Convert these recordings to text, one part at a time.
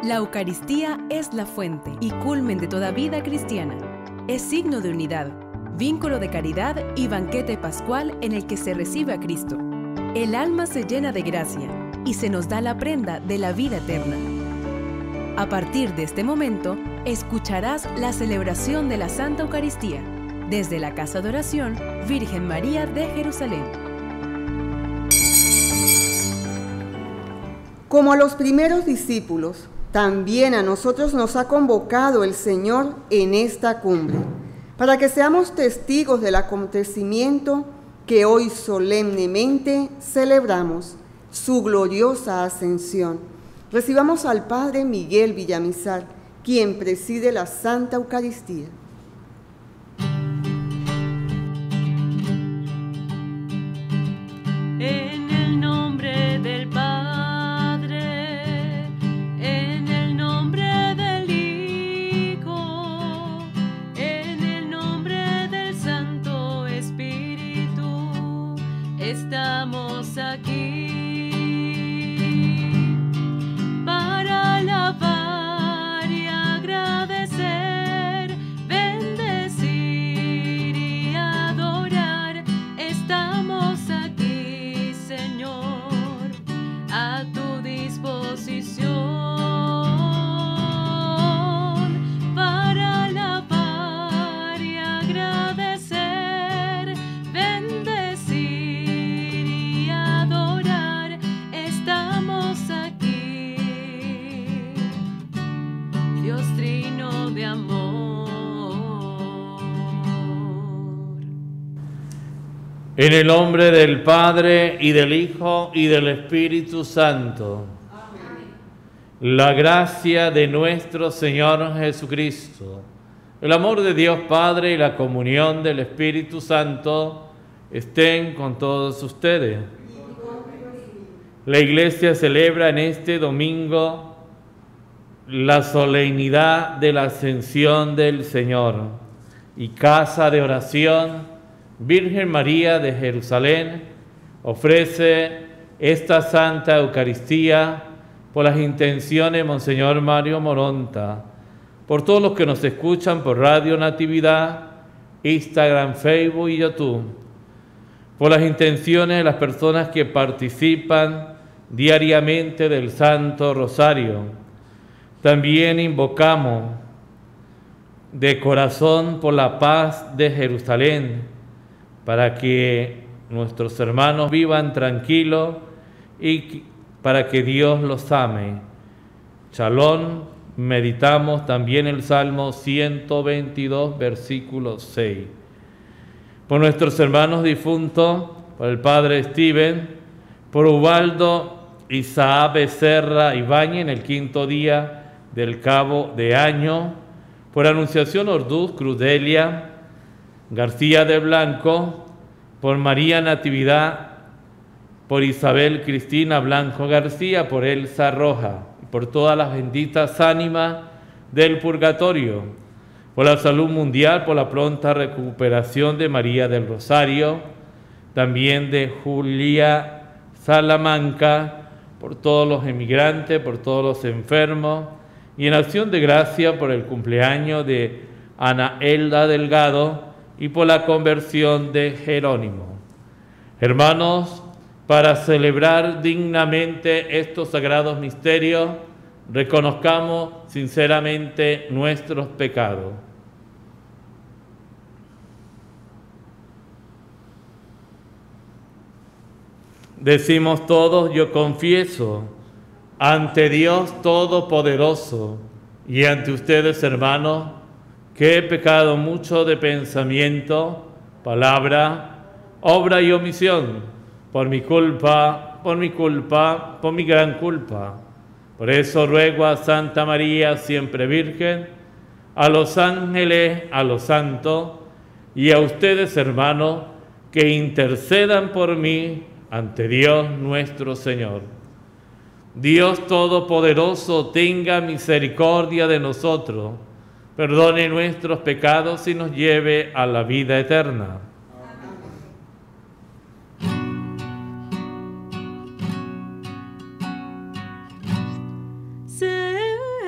La Eucaristía es la fuente y culmen de toda vida cristiana. Es signo de unidad, vínculo de caridad y banquete pascual en el que se recibe a Cristo. El alma se llena de gracia y se nos da la prenda de la vida eterna. A partir de este momento, escucharás la celebración de la Santa Eucaristía desde la Casa de Oración Virgen María de Jerusalén. Como a los primeros discípulos, también a nosotros nos ha convocado el Señor en esta cumbre, para que seamos testigos del acontecimiento que hoy solemnemente celebramos, su gloriosa ascensión. Recibamos al Padre Miguel Villamizar, quien preside la Santa Eucaristía. En el nombre del Padre, en el nombre del Hijo, en el nombre del Santo Espíritu, estamos aquí para alabar y agradecer, bendecir y adorar. Estamos aquí, Señor, a tu disposición para alabar y agradecer, bendecir y adorar. Estamos aquí, Dios Trino de amor. En el nombre del Padre, y del Hijo, y del Espíritu Santo. Amén. La gracia de nuestro Señor Jesucristo, el amor de Dios Padre y la comunión del Espíritu Santo estén con todos ustedes. La Iglesia celebra en este domingo la solemnidad de la Ascensión del Señor y Casa de Oración Virgen María de Jerusalén ofrece esta Santa Eucaristía por las intenciones de Monseñor Mario Moronta, por todos los que nos escuchan por Radio Natividad, Instagram, Facebook y YouTube, por las intenciones de las personas que participan diariamente del Santo Rosario. También invocamos de corazón por la paz de Jerusalén, para que nuestros hermanos vivan tranquilos y para que Dios los ame. Shalom, meditamos también el Salmo 122, versículo 6. Por nuestros hermanos difuntos, por el Padre Steven, por Ubaldo Isaac Becerra Ibáñez en el 5º día del cabo de año, por Anunciación Orduz Crudelia García de Blanco, por María Natividad, por Isabel Cristina Blanco García, por Elsa Roja, y por todas las benditas ánimas del purgatorio, por la salud mundial, por la pronta recuperación de María del Rosario, también de Julia Salamanca, por todos los emigrantes, por todos los enfermos, y en acción de gracia por el cumpleaños de Ana Elda Delgado y por la conversión de Jerónimo. Hermanos, para celebrar dignamente estos sagrados misterios, reconozcamos sinceramente nuestros pecados. Decimos todos: yo confieso ante Dios Todopoderoso y ante ustedes, hermanos, que he pecado mucho de pensamiento, palabra, obra y omisión, por mi culpa, por mi gran culpa. Por eso ruego a Santa María, siempre Virgen, a los ángeles, a los santos y a ustedes, hermanos, que intercedan por mí ante Dios nuestro Señor. Dios Todopoderoso tenga misericordia de nosotros, perdone nuestros pecados y nos lleve a la vida eterna. Señor,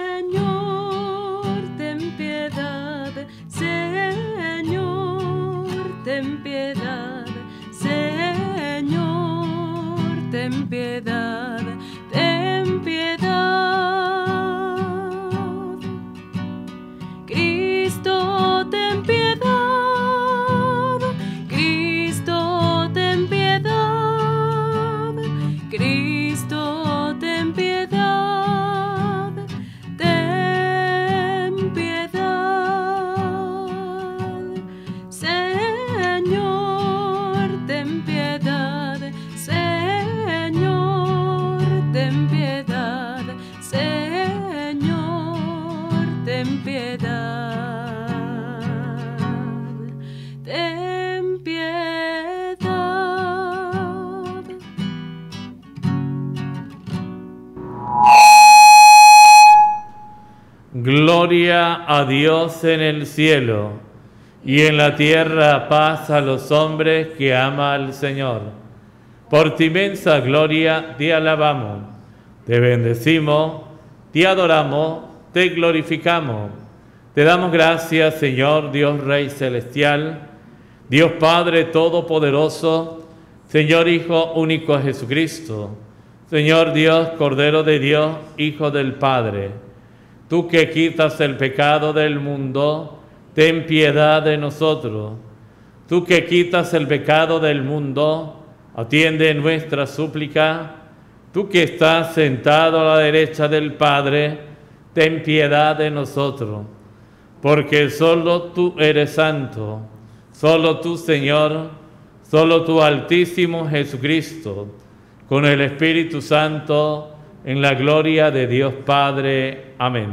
Gloria a Dios en el cielo, y en la tierra paz a los hombres que ama al Señor. Por tu inmensa gloria te alabamos, te bendecimos, te adoramos, te glorificamos. Te damos gracias, Señor Dios Rey Celestial, Dios Padre Todopoderoso, Señor Hijo único de Jesucristo, Señor Dios, Cordero de Dios, Hijo del Padre. Tú que quitas el pecado del mundo, ten piedad de nosotros. Tú que quitas el pecado del mundo, atiende nuestra súplica. Tú que estás sentado a la derecha del Padre, ten piedad de nosotros. Porque solo tú eres santo, solo tú, Señor, solo tú, Altísimo Jesucristo, con el Espíritu Santo, en la gloria de Dios Padre. Amén.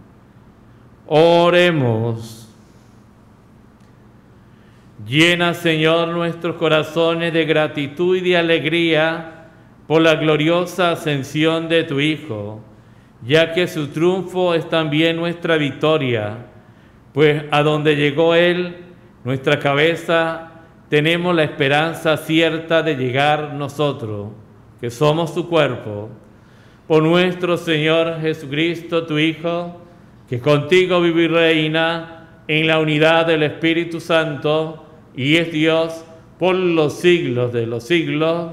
Oremos. Llena, Señor, nuestros corazones de gratitud y de alegría por la gloriosa ascensión de tu Hijo, ya que su triunfo es también nuestra victoria, pues a donde llegó Él, nuestra cabeza, tenemos la esperanza cierta de llegar nosotros, que somos su cuerpo. Por nuestro Señor Jesucristo, tu Hijo, que contigo vive y reina en la unidad del Espíritu Santo, y es Dios por los siglos de los siglos.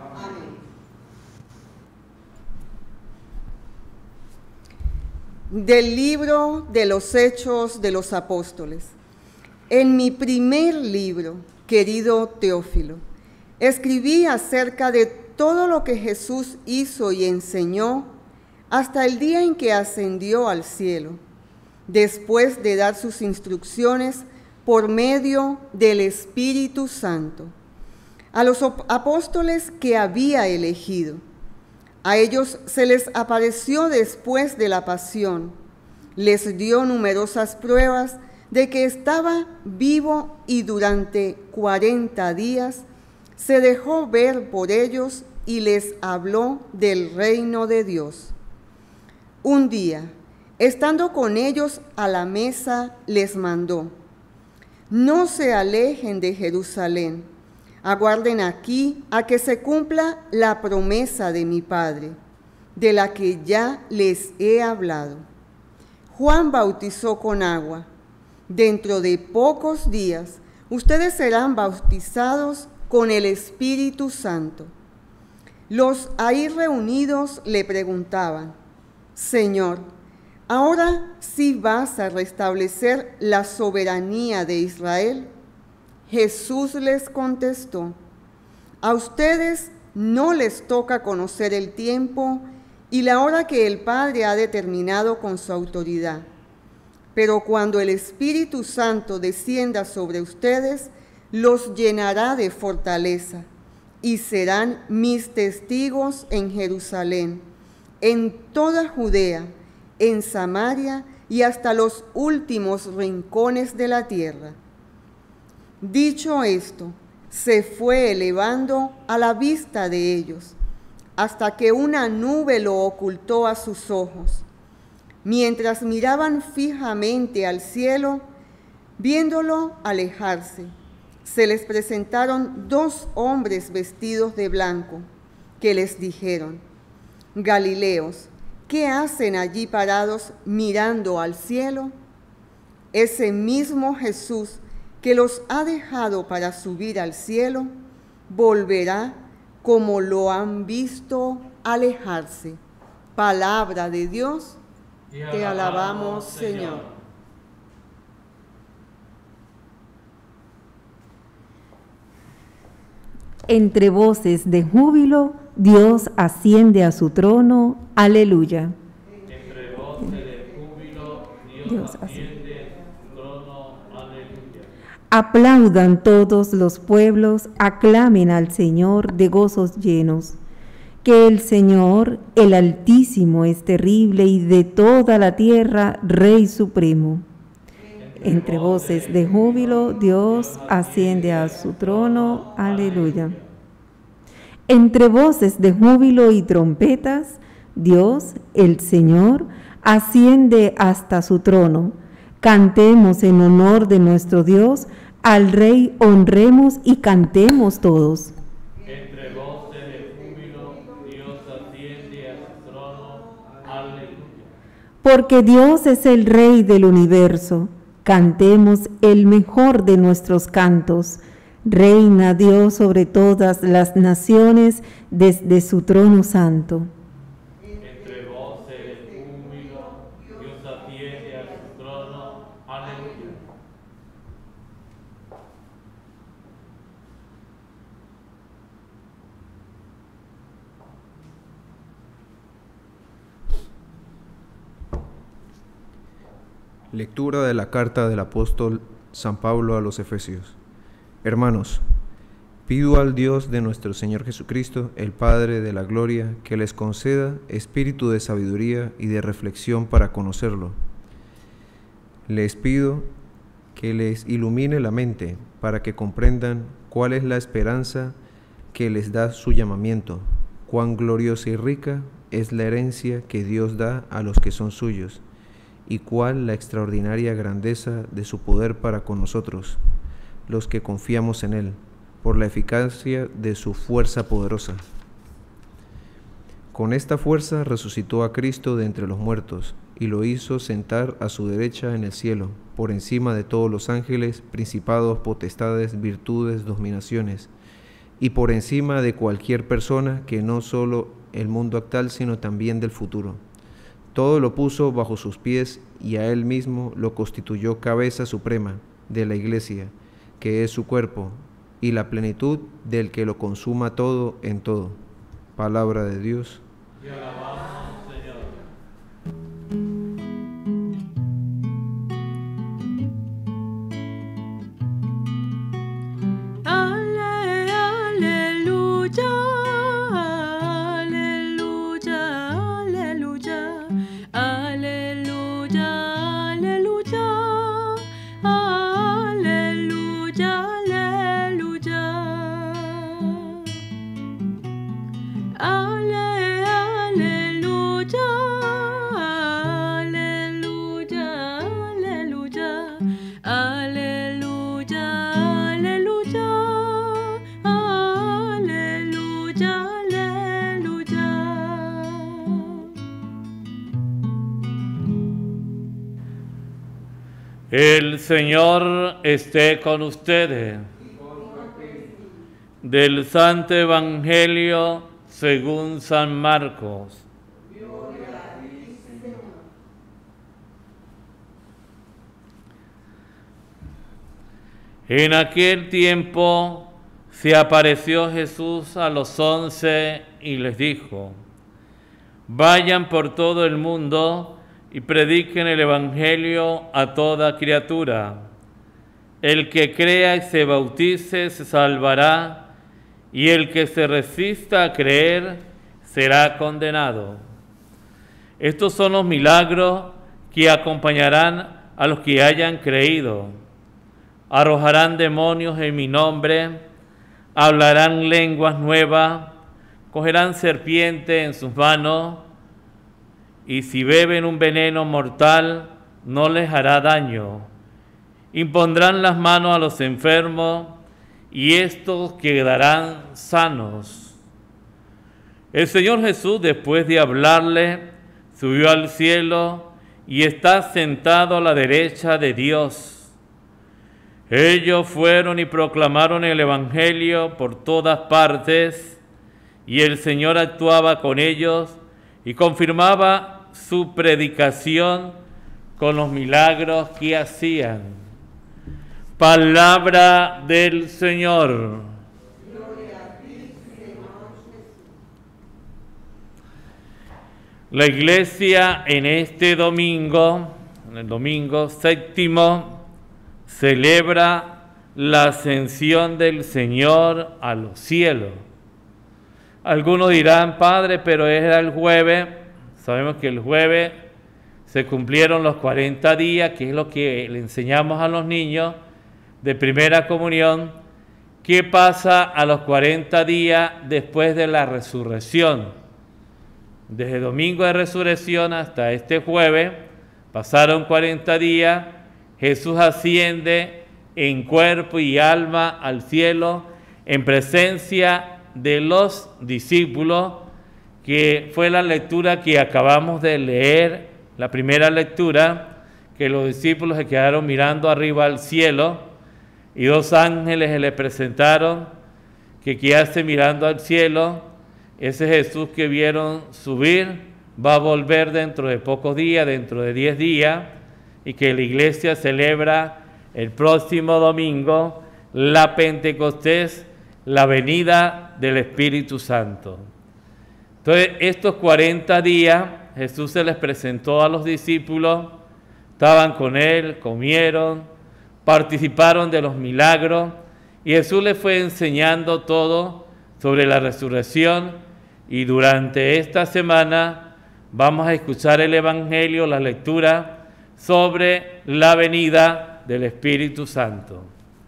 Del libro de los Hechos de los Apóstoles. En mi primer libro, querido Teófilo, escribí acerca de todo lo que Jesús hizo y enseñó hasta el día en que ascendió al cielo, después de dar sus instrucciones por medio del Espíritu Santo, a los apóstoles que había elegido. A ellos se les apareció después de la pasión, les dio numerosas pruebas de que estaba vivo y durante 40 días se dejó ver por ellos y les habló del reino de Dios. Un día, estando con ellos a la mesa, les mandó: no se alejen de Jerusalén, aguarden aquí a que se cumpla la promesa de mi Padre, de la que ya les he hablado. Juan bautizó con agua. Dentro de pocos días, ustedes serán bautizados con el Espíritu Santo. Los ahí reunidos le preguntaban: Señor, ¿ahora sí vas a restablecer la soberanía de Israel? Jesús les contestó: a ustedes no les toca conocer el tiempo y la hora que el Padre ha determinado con su autoridad. Pero cuando el Espíritu Santo descienda sobre ustedes, los llenará de fortaleza y serán mis testigos en Jerusalén, en toda Judea, en Samaria y hasta los últimos rincones de la tierra. Dicho esto, se fue elevando a la vista de ellos, hasta que una nube lo ocultó a sus ojos. Mientras miraban fijamente al cielo, viéndolo alejarse, se les presentaron 2 hombres vestidos de blanco, que les dijeron: Galileos, ¿qué hacen allí parados mirando al cielo? Ese mismo Jesús que los ha dejado para subir al cielo, volverá como lo han visto alejarse. Palabra de Dios, te alabamos, Señor. Entre voces de júbilo, Dios asciende a su trono. Aleluya. Entre voces de júbilo, Dios asciende a su trono. Aleluya. Aplaudan todos los pueblos, aclamen al Señor de gozos llenos. Que el Señor, el Altísimo, es terrible y de toda la tierra, Rey supremo. Entre voces de júbilo, Dios asciende a su trono. Aleluya. Entre voces de júbilo y trompetas, Dios, el Señor, asciende hasta su trono. Cantemos en honor de nuestro Dios, al Rey honremos y cantemos todos. Entre voces de júbilo, Dios asciende a su trono. Aleluya. Porque Dios es el Rey del universo, cantemos el mejor de nuestros cantos. Reina Dios sobre todas las naciones desde su trono santo. Entre voces de júbilo, Dios asciende a su trono. Aleluya. Lectura de la carta del apóstol San Pablo a los Efesios. Hermanos, pido al Dios de nuestro Señor Jesucristo, el Padre de la gloria, que les conceda espíritu de sabiduría y de reflexión para conocerlo. Les pido que les ilumine la mente para que comprendan cuál es la esperanza que les da su llamamiento, cuán gloriosa y rica es la herencia que Dios da a los que son suyos, y cuál la extraordinaria grandeza de su poder para con nosotros, los que confiamos en Él, por la eficacia de su fuerza poderosa. Con esta fuerza resucitó a Cristo de entre los muertos, y lo hizo sentar a su derecha en el cielo, por encima de todos los ángeles, principados, potestades, virtudes, dominaciones, y por encima de cualquier persona que no solo el mundo actual, sino también del futuro. Todo lo puso bajo sus pies y a Él mismo lo constituyó cabeza suprema de la Iglesia, que es su cuerpo, y la plenitud del que lo consuma todo en todo. Palabra de Dios. Te alabamos, Señor. Aleluya, aleluya, aleluya, aleluya, aleluya, aleluya, aleluya. Aleluya, aleluya, aleluya, aleluya, aleluya, aleluya. El Señor esté con ustedes. Del Santo Evangelio según San Marcos. En aquel tiempo se apareció Jesús a los 11 y les dijo: vayan por todo el mundo y prediquen el Evangelio a toda criatura. El que crea y se bautice se salvará, y el que se resista a creer será condenado. Estos son los milagros que acompañarán a los que hayan creído. Arrojarán demonios en mi nombre, hablarán lenguas nuevas, cogerán serpientes en sus manos, y si beben un veneno mortal, no les hará daño. Impondrán las manos a los enfermos, y estos quedarán sanos. El Señor Jesús, después de hablarle, subió al cielo y está sentado a la derecha de Dios. Ellos fueron y proclamaron el Evangelio por todas partes, y el Señor actuaba con ellos y confirmaba su predicación con los milagros que hacían. Palabra del Señor. Gloria a ti, Señor Jesús. La Iglesia en este domingo, en el domingo séptimo, celebra la ascensión del Señor a los cielos. Algunos dirán: Padre, pero era el jueves. Sabemos que el jueves se cumplieron los 40 días, que es lo que le enseñamos a los niños de primera comunión. ¿Qué pasa a los 40 días después de la resurrección? Desde domingo de resurrección hasta este jueves, pasaron 40 días, Jesús asciende en cuerpo y alma al cielo en presencia de los discípulos, que fue la lectura que acabamos de leer, la primera lectura, que los discípulos se quedaron mirando arriba al cielo y dos ángeles se les presentaron, que quedaste mirando al cielo. Ese Jesús que vieron subir va a volver dentro de pocos días, dentro de 10 días, y que la iglesia celebra el próximo domingo la Pentecostés, la venida del Espíritu Santo. Entonces, estos 40 días Jesús se les presentó a los discípulos, estaban con él, comieron, participaron de los milagros, y Jesús les fue enseñando todo sobre la resurrección. Y durante esta semana vamos a escuchar el Evangelio, la lectura sobre la venida del Espíritu Santo.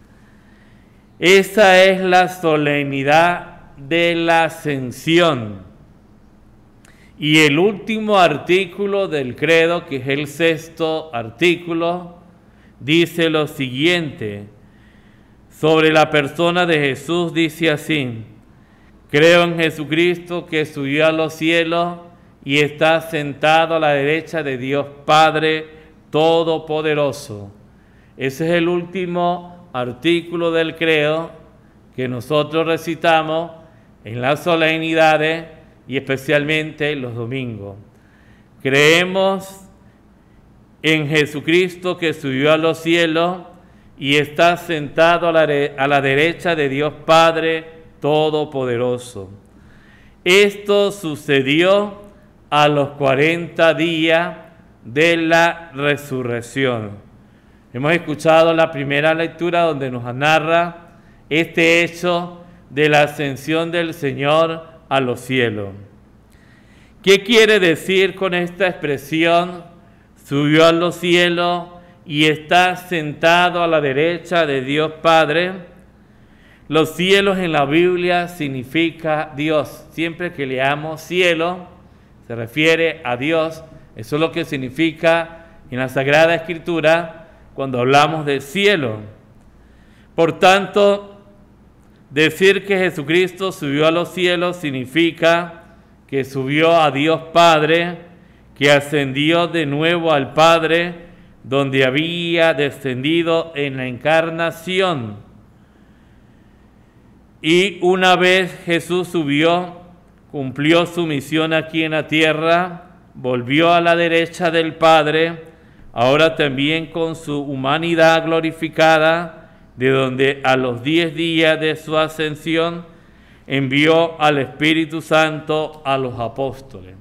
Esa es la solemnidad de la Ascensión. Y el último artículo del credo, que es el 6º artículo, dice lo siguiente. Sobre la persona de Jesús dice así: creo en Jesucristo, que subió a los cielos y está sentado a la derecha de Dios Padre Todopoderoso. Ese es el último artículo del credo que nosotros recitamos en las solemnidades y especialmente los domingos. Creemos en Jesucristo, que subió a los cielos y está sentado a la derecha de Dios Padre Todopoderoso. Esto sucedió a los 40 días de la resurrección. Hemos escuchado la primera lectura donde nos narra este hecho de la ascensión del Señor a los cielos. ¿Qué quiere decir con esta expresión? Subió a los cielos y está sentado a la derecha de Dios Padre. Los cielos en la Biblia significa Dios. Siempre que leamos cielo, se refiere a Dios. Eso es lo que significa en la Sagrada Escritura cuando hablamos del cielo. Por tanto, decir que Jesucristo subió a los cielos significa que subió a Dios Padre, que ascendió de nuevo al Padre, donde había descendido en la encarnación. Y una vez Jesús subió, cumplió su misión aquí en la tierra, volvió a la derecha del Padre, ahora también con su humanidad glorificada, de donde a los 10 días de su ascensión envió al Espíritu Santo a los apóstoles.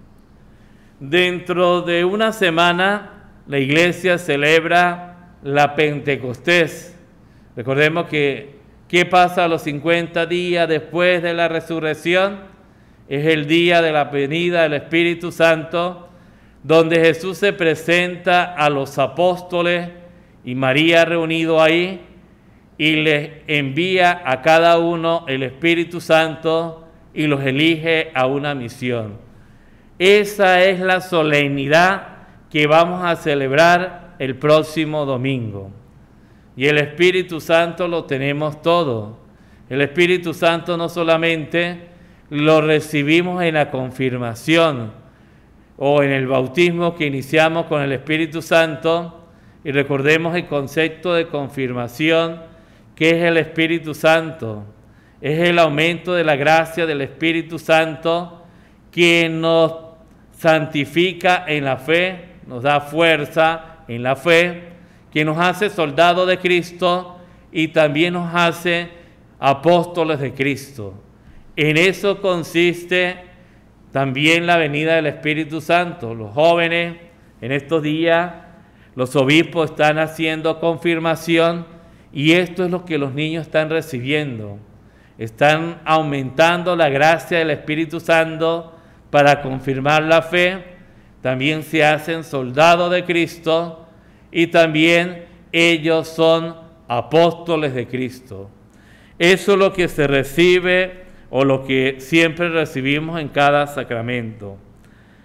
Dentro de una semana la iglesia celebra la Pentecostés. Recordemos que ¿qué pasa a los 50 días después de la resurrección? Es el día de la venida del Espíritu Santo, donde Jesús se presenta a los apóstoles y María reunido ahí, y les envía a cada uno el Espíritu Santo y los elige a una misión. Esa es la solemnidad que vamos a celebrar el próximo domingo. Y el Espíritu Santo lo tenemos todo. El Espíritu Santo no solamente lo recibimos en la confirmación o en el bautismo que iniciamos con el Espíritu Santo, y recordemos el concepto de confirmación, que es el Espíritu Santo. Es el aumento de la gracia del Espíritu Santo que nos santifica en la fe, nos da fuerza en la fe, que nos hace soldados de Cristo y también nos hace apóstoles de Cristo. En eso consiste también la venida del Espíritu Santo. Los jóvenes en estos días, los obispos están haciendo confirmación, y esto es lo que los niños están recibiendo. Están aumentando la gracia del Espíritu Santo para confirmar la fe. También se hacen soldados de Cristo y también ellos son apóstoles de Cristo. Eso es lo que se recibe o lo que siempre recibimos en cada sacramento.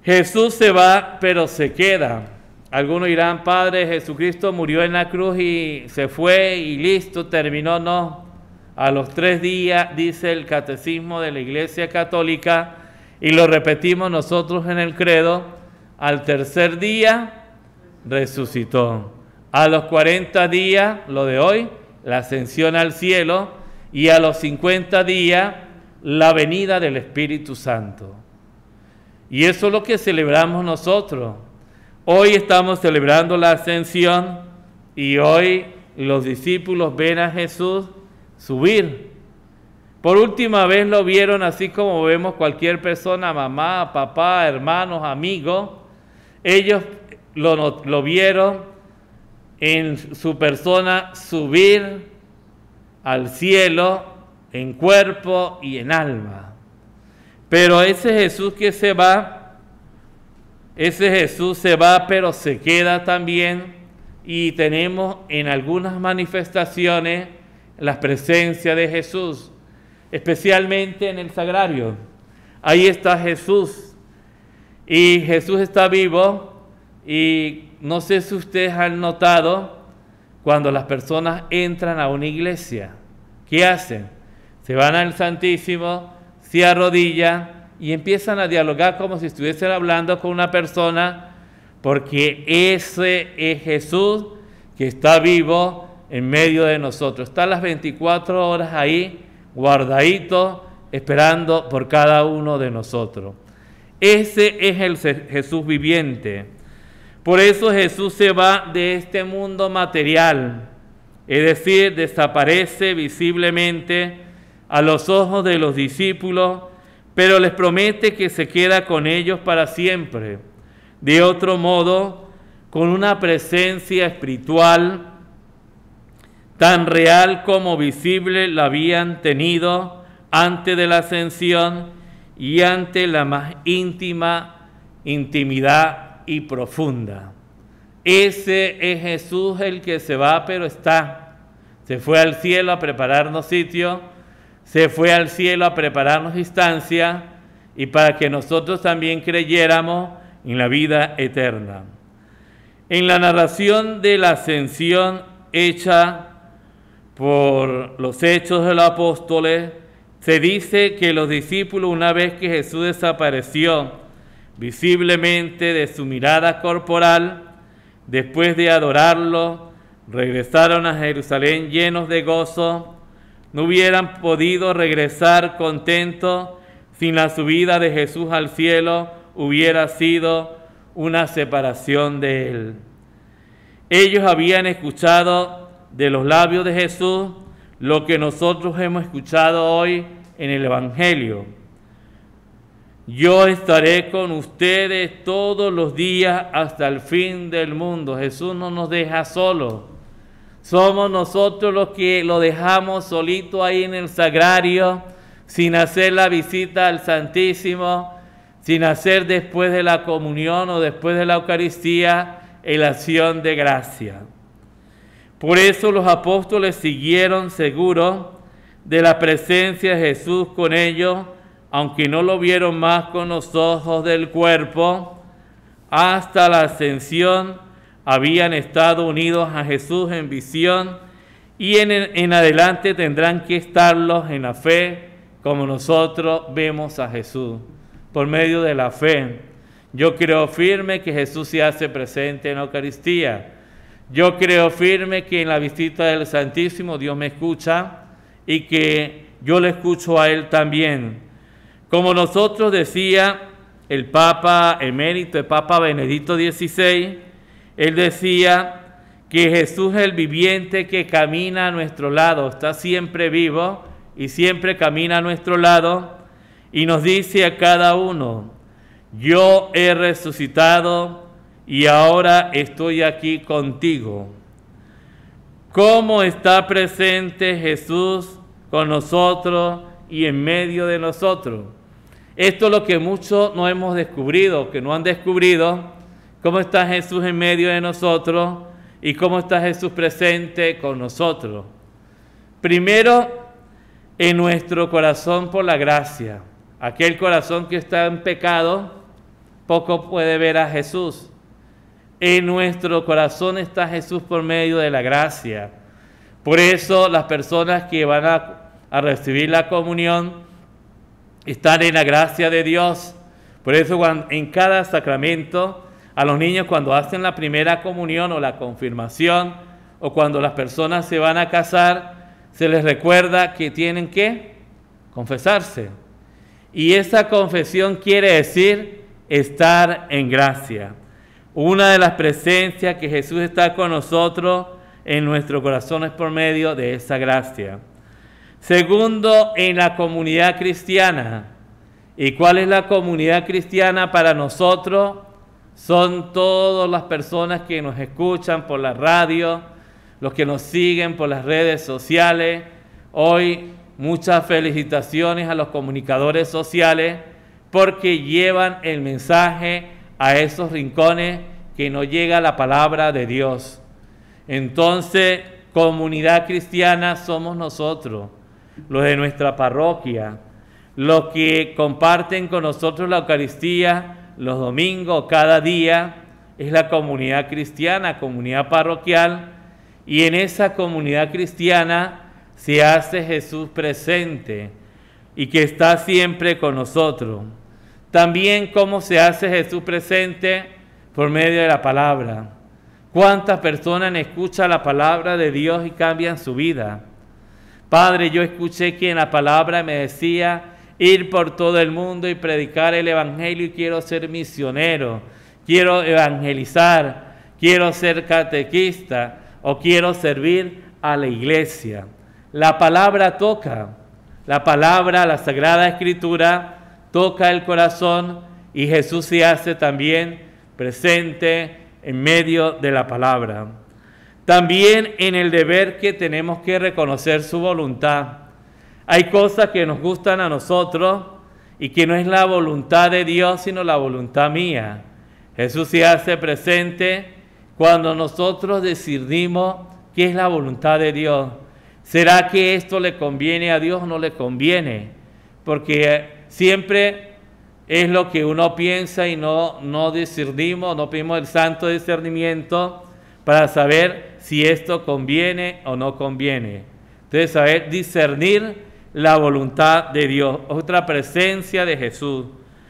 Jesús se va, pero se queda. Algunos dirán, Padre, Jesucristo murió en la cruz y se fue y listo, terminó. No. A los 3 días, dice el Catecismo de la Iglesia Católica, y lo repetimos nosotros en el credo, al 3er día resucitó. A los 40 días, lo de hoy, la ascensión al cielo, y a los 50 días, la venida del Espíritu Santo. Y eso es lo que celebramos nosotros. Hoy estamos celebrando la ascensión y hoy los discípulos ven a Jesús subir. Por última vez lo vieron así como vemos cualquier persona, mamá, papá, hermanos, amigos. Ellos lo vieron en su persona subir al cielo en cuerpo y en alma. Pero ese Jesús que se va, pero se queda también, y tenemos en algunas manifestaciones la presencia de Jesús, especialmente en el sagrario. Ahí está Jesús, y Jesús está vivo, y no sé si ustedes han notado, cuando las personas entran a una iglesia, ¿qué hacen? Se van al Santísimo, se arrodillan y empiezan a dialogar como si estuviesen hablando con una persona, porque ese es Jesús que está vivo en medio de nosotros. Está las 24 horas ahí, guardadito, esperando por cada uno de nosotros. Ese es el Jesús viviente. Por eso Jesús se va de este mundo material, es decir, desaparece visiblemente a los ojos de los discípulos, pero les promete que se queda con ellos para siempre. De otro modo, con una presencia espiritual tan real como visible la habían tenido antes de la ascensión y ante la más íntima intimidad y profunda. Ese es Jesús el que se va, pero está. Se fue al cielo a prepararnos sitio, se fue al cielo a prepararnos instancia, y para que nosotros también creyéramos en la vida eterna. En la narración de la ascensión hecha por los Hechos de los Apóstoles, se dice que los discípulos, una vez que Jesús desapareció visiblemente de su mirada corporal, después de adorarlo, regresaron a Jerusalén llenos de gozo. No hubieran podido regresar contentos sin la subida de Jesús al cielo, hubiera sido una separación de Él. Ellos habían escuchado de los labios de Jesús lo que nosotros hemos escuchado hoy en el Evangelio. Yo estaré con ustedes todos los días hasta el fin del mundo. Jesús no nos deja solos. Somos nosotros los que lo dejamos solito ahí en el sagrario, sin hacer la visita al Santísimo, sin hacer después de la comunión o después de la Eucaristía la acción de gracia. Por eso los apóstoles siguieron seguros de la presencia de Jesús con ellos, aunque no lo vieron más con los ojos del cuerpo. Hasta la ascensión habían estado unidos a Jesús en visión, y en adelante tendrán que estarlos en la fe, como nosotros vemos a Jesús, por medio de la fe. Yo creo firme que Jesús se hace presente en la Eucaristía. Yo creo firme que en la visita del Santísimo Dios me escucha y que yo le escucho a Él también. Como nosotros decía el Papa emérito, el Papa Benedicto XVI, él decía que Jesús es el viviente que camina a nuestro lado, está siempre vivo y siempre camina a nuestro lado, y nos dice a cada uno: yo he resucitado y ahora estoy aquí contigo. ¿Cómo está presente Jesús con nosotros y en medio de nosotros? Esto es lo que muchos no hemos descubrido, que no han descubrido, cómo está Jesús en medio de nosotros y cómo está Jesús presente con nosotros. Primero, en nuestro corazón por la gracia. Aquel corazón que está en pecado, poco puede ver a Jesús. En nuestro corazón está Jesús por medio de la gracia. Por eso las personas que van a recibir la comunión están en la gracia de Dios. Por eso en cada sacramento, a los niños cuando hacen la primera comunión o la confirmación, o cuando las personas se van a casar, se les recuerda que tienen que confesarse. Y esa confesión quiere decir estar en gracia. Una de las presencias que Jesús está con nosotros en nuestro corazón es por medio de esa gracia. Segundo, en la comunidad cristiana. ¿Y cuál es la comunidad cristiana para nosotros? Son todas las personas que nos escuchan por la radio, los que nos siguen por las redes sociales. Hoy muchas felicitaciones a los comunicadores sociales porque llevan el mensaje a esos rincones que no llega la palabra de Dios. Entonces, comunidad cristiana somos nosotros, los de nuestra parroquia, los que comparten con nosotros la Eucaristía los domingos, cada día, es la comunidad cristiana, comunidad parroquial, y en esa comunidad cristiana se hace Jesús presente y que está siempre con nosotros. También cómo se hace Jesús presente por medio de la palabra. ¿Cuántas personas escuchan la palabra de Dios y cambian su vida? Padre, yo escuché que en la palabra me decía ir por todo el mundo y predicar el evangelio y quiero ser misionero, quiero evangelizar, quiero ser catequista o quiero servir a la iglesia. La palabra toca, la palabra, la Sagrada Escritura toca el corazón y Jesús se hace también presente en medio de la palabra. También en el deber que tenemos que reconocer su voluntad. Hay cosas que nos gustan a nosotros y que no es la voluntad de Dios, sino la voluntad mía. Jesús se hace presente cuando nosotros decidimos qué es la voluntad de Dios. ¿Será que esto le conviene a Dios o no le conviene? Porque siempre es lo que uno piensa y no discernimos, no pedimos el santo discernimiento para saber si esto conviene o no conviene. Entonces, saber discernir la voluntad de Dios. Otra presencia de Jesús.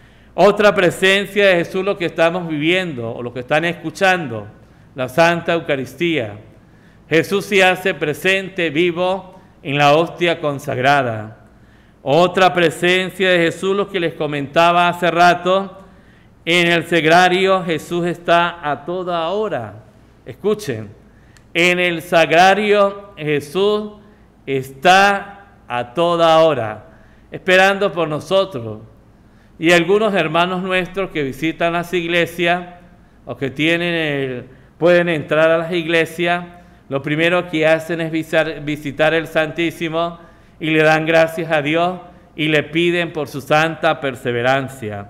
Otra presencia de Jesús, lo que estamos viviendo o lo que están escuchando, la Santa Eucaristía. Jesús se hace presente, vivo, en la hostia consagrada. Otra presencia de Jesús, lo que les comentaba hace rato, en el sagrario Jesús está a toda hora. Escuchen, en el sagrario Jesús está a toda hora, esperando por nosotros. Y algunos hermanos nuestros que visitan las iglesias o que pueden entrar a las iglesias, lo primero que hacen es visitar el Santísimo y le dan gracias a Dios y le piden por su santa perseverancia.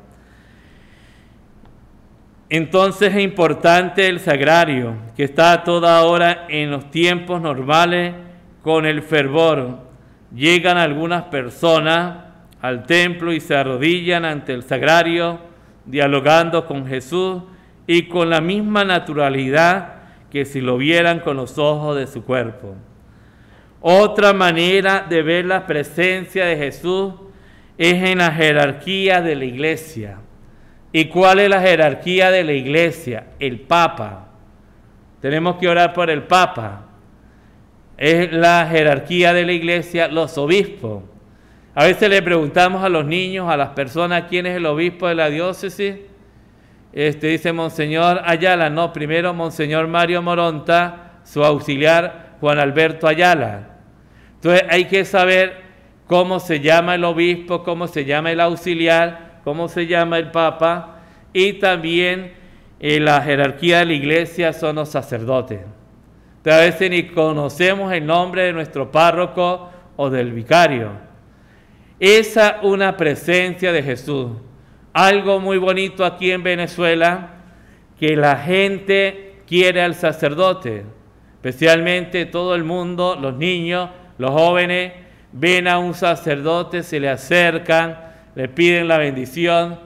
Entonces es importante el sagrario, que está a toda hora en los tiempos normales con el fervor. Llegan algunas personas al templo y se arrodillan ante el sagrario, dialogando con Jesús y con la misma naturalidad que si lo vieran con los ojos de su cuerpo. Otra manera de ver la presencia de Jesús es en la jerarquía de la iglesia. ¿Y cuál es la jerarquía de la iglesia? El Papa. Tenemos que orar por el Papa. Es la jerarquía de la iglesia, los obispos. A veces le preguntamos a los niños, a las personas, ¿quién es el obispo de la diócesis? Dice Monseñor Ayala. No, primero Monseñor Mario Moronta, su auxiliar Juan Alberto Ayala. Entonces hay que saber cómo se llama el obispo, cómo se llama el auxiliar, cómo se llama el Papa, y también la jerarquía de la iglesia son los sacerdotes. Entonces, a veces ni conocemos el nombre de nuestro párroco o del vicario. Esa es una presencia de Jesús. Algo muy bonito aquí en Venezuela, que la gente quiere al sacerdote, especialmente todo el mundo, los niños, los jóvenes, ven a un sacerdote, se le acercan, le piden la bendición,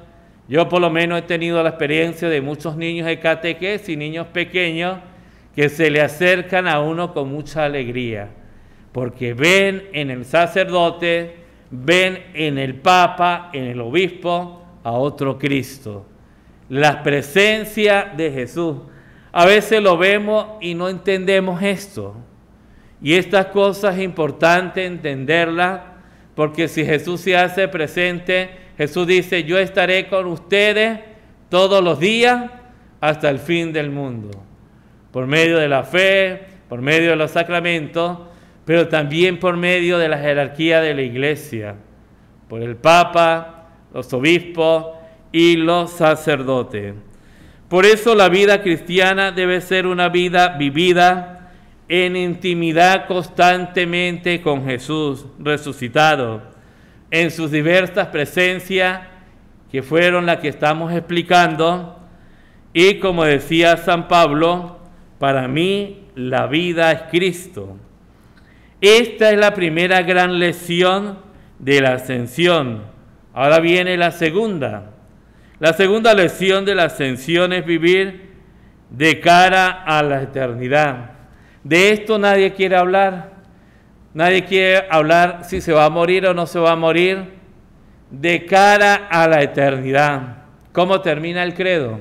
Yo por lo menos he tenido la experiencia de muchos niños de catequesis y niños pequeños que se le acercan a uno con mucha alegría, porque ven en el sacerdote, ven en el Papa, en el obispo, a otro Cristo. La presencia de Jesús. A veces lo vemos y no entendemos esto. Y estas cosas es importante entenderlas, porque si Jesús se hace presente, Jesús dice, yo estaré con ustedes todos los días hasta el fin del mundo. Por medio de la fe, por medio de los sacramentos, pero también por medio de la jerarquía de la Iglesia, por el Papa, los obispos y los sacerdotes. Por eso la vida cristiana debe ser una vida vivida en intimidad constantemente con Jesús resucitado, en sus diversas presencias, que fueron las que estamos explicando, y como decía San Pablo, para mí la vida es Cristo. Esta es la primera gran lección de la ascensión. Ahora viene la segunda. La segunda lección de la ascensión es vivir de cara a la eternidad. De esto nadie quiere hablar. Nadie quiere hablar si se va a morir o no se va a morir. De cara a la eternidad. ¿Cómo termina el credo?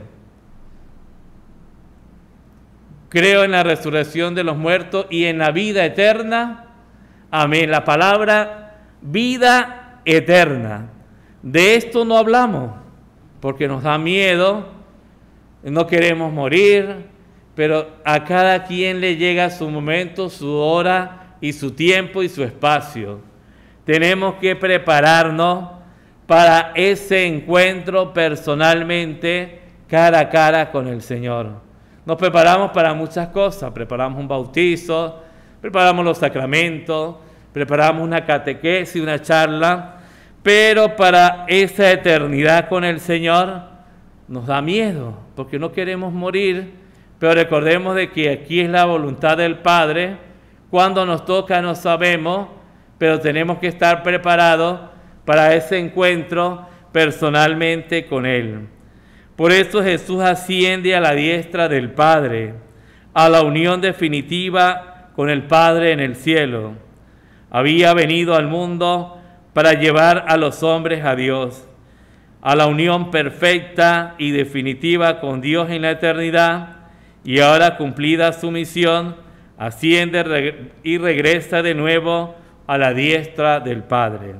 Creo en la resurrección de los muertos y en la vida eterna. Amén. La palabra vida eterna. De esto no hablamos, porque nos da miedo, no queremos morir, pero a cada quien le llega su momento, su hora y su tiempo y su espacio. Tenemos que prepararnos para ese encuentro personalmente, cara a cara con el Señor. Nos preparamos para muchas cosas, preparamos un bautizo, preparamos los sacramentos, preparamos una catequesis, una charla, pero para esa eternidad con el Señor nos da miedo, porque no queremos morir, pero recordemos de que aquí es la voluntad del Padre. Cuando nos toca no sabemos, pero tenemos que estar preparados para ese encuentro personalmente con Él. Por eso Jesús asciende a la diestra del Padre, a la unión definitiva con el Padre en el cielo. Había venido al mundo para llevar a los hombres a Dios, a la unión perfecta y definitiva con Dios en la eternidad, y ahora cumplida su misión, asciende y regresa de nuevo a la diestra del Padre.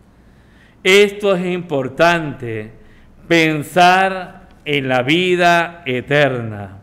Esto es importante, pensar en la vida eterna.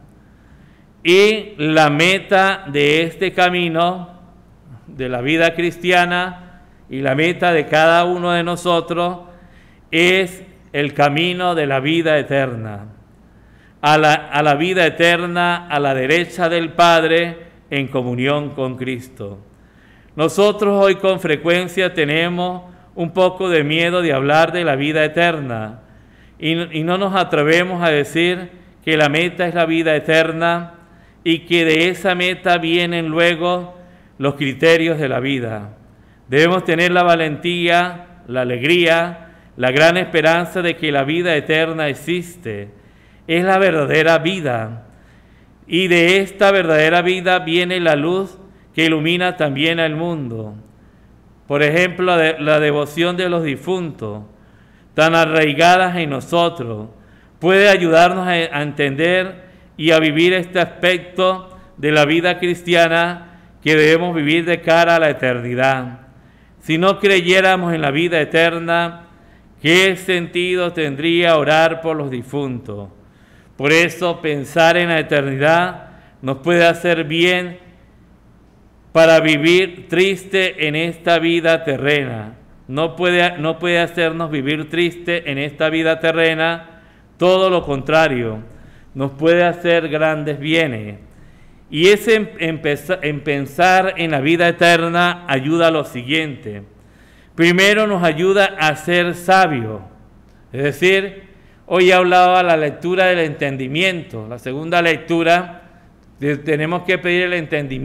Y la meta de este camino, de la vida cristiana, y la meta de cada uno de nosotros, es el camino de la vida eterna. A la vida eterna, a la derecha del Padre, en comunión con Cristo. Nosotros hoy con frecuencia tenemos un poco de miedo de hablar de la vida eterna y no nos atrevemos a decir que la meta es la vida eterna y que de esa meta vienen luego los criterios de la vida. Debemos tener la valentía, la alegría, la gran esperanza de que la vida eterna existe. Es la verdadera vida. Y de esta verdadera vida viene la luz que ilumina también al mundo. Por ejemplo, la devoción de los difuntos, tan arraigadas en nosotros, puede ayudarnos a entender y a vivir este aspecto de la vida cristiana que debemos vivir de cara a la eternidad. Si no creyéramos en la vida eterna, ¿qué sentido tendría orar por los difuntos? Por eso pensar en la eternidad nos puede hacer bien para vivir triste en esta vida terrena. No puede hacernos vivir triste en esta vida terrena, todo lo contrario, nos puede hacer grandes bienes. Y ese en pensar en la vida eterna ayuda a lo siguiente. Primero nos ayuda a ser sabios, es decir, hoy hablaba la lectura del entendimiento. La segunda lectura, tenemos que pedir el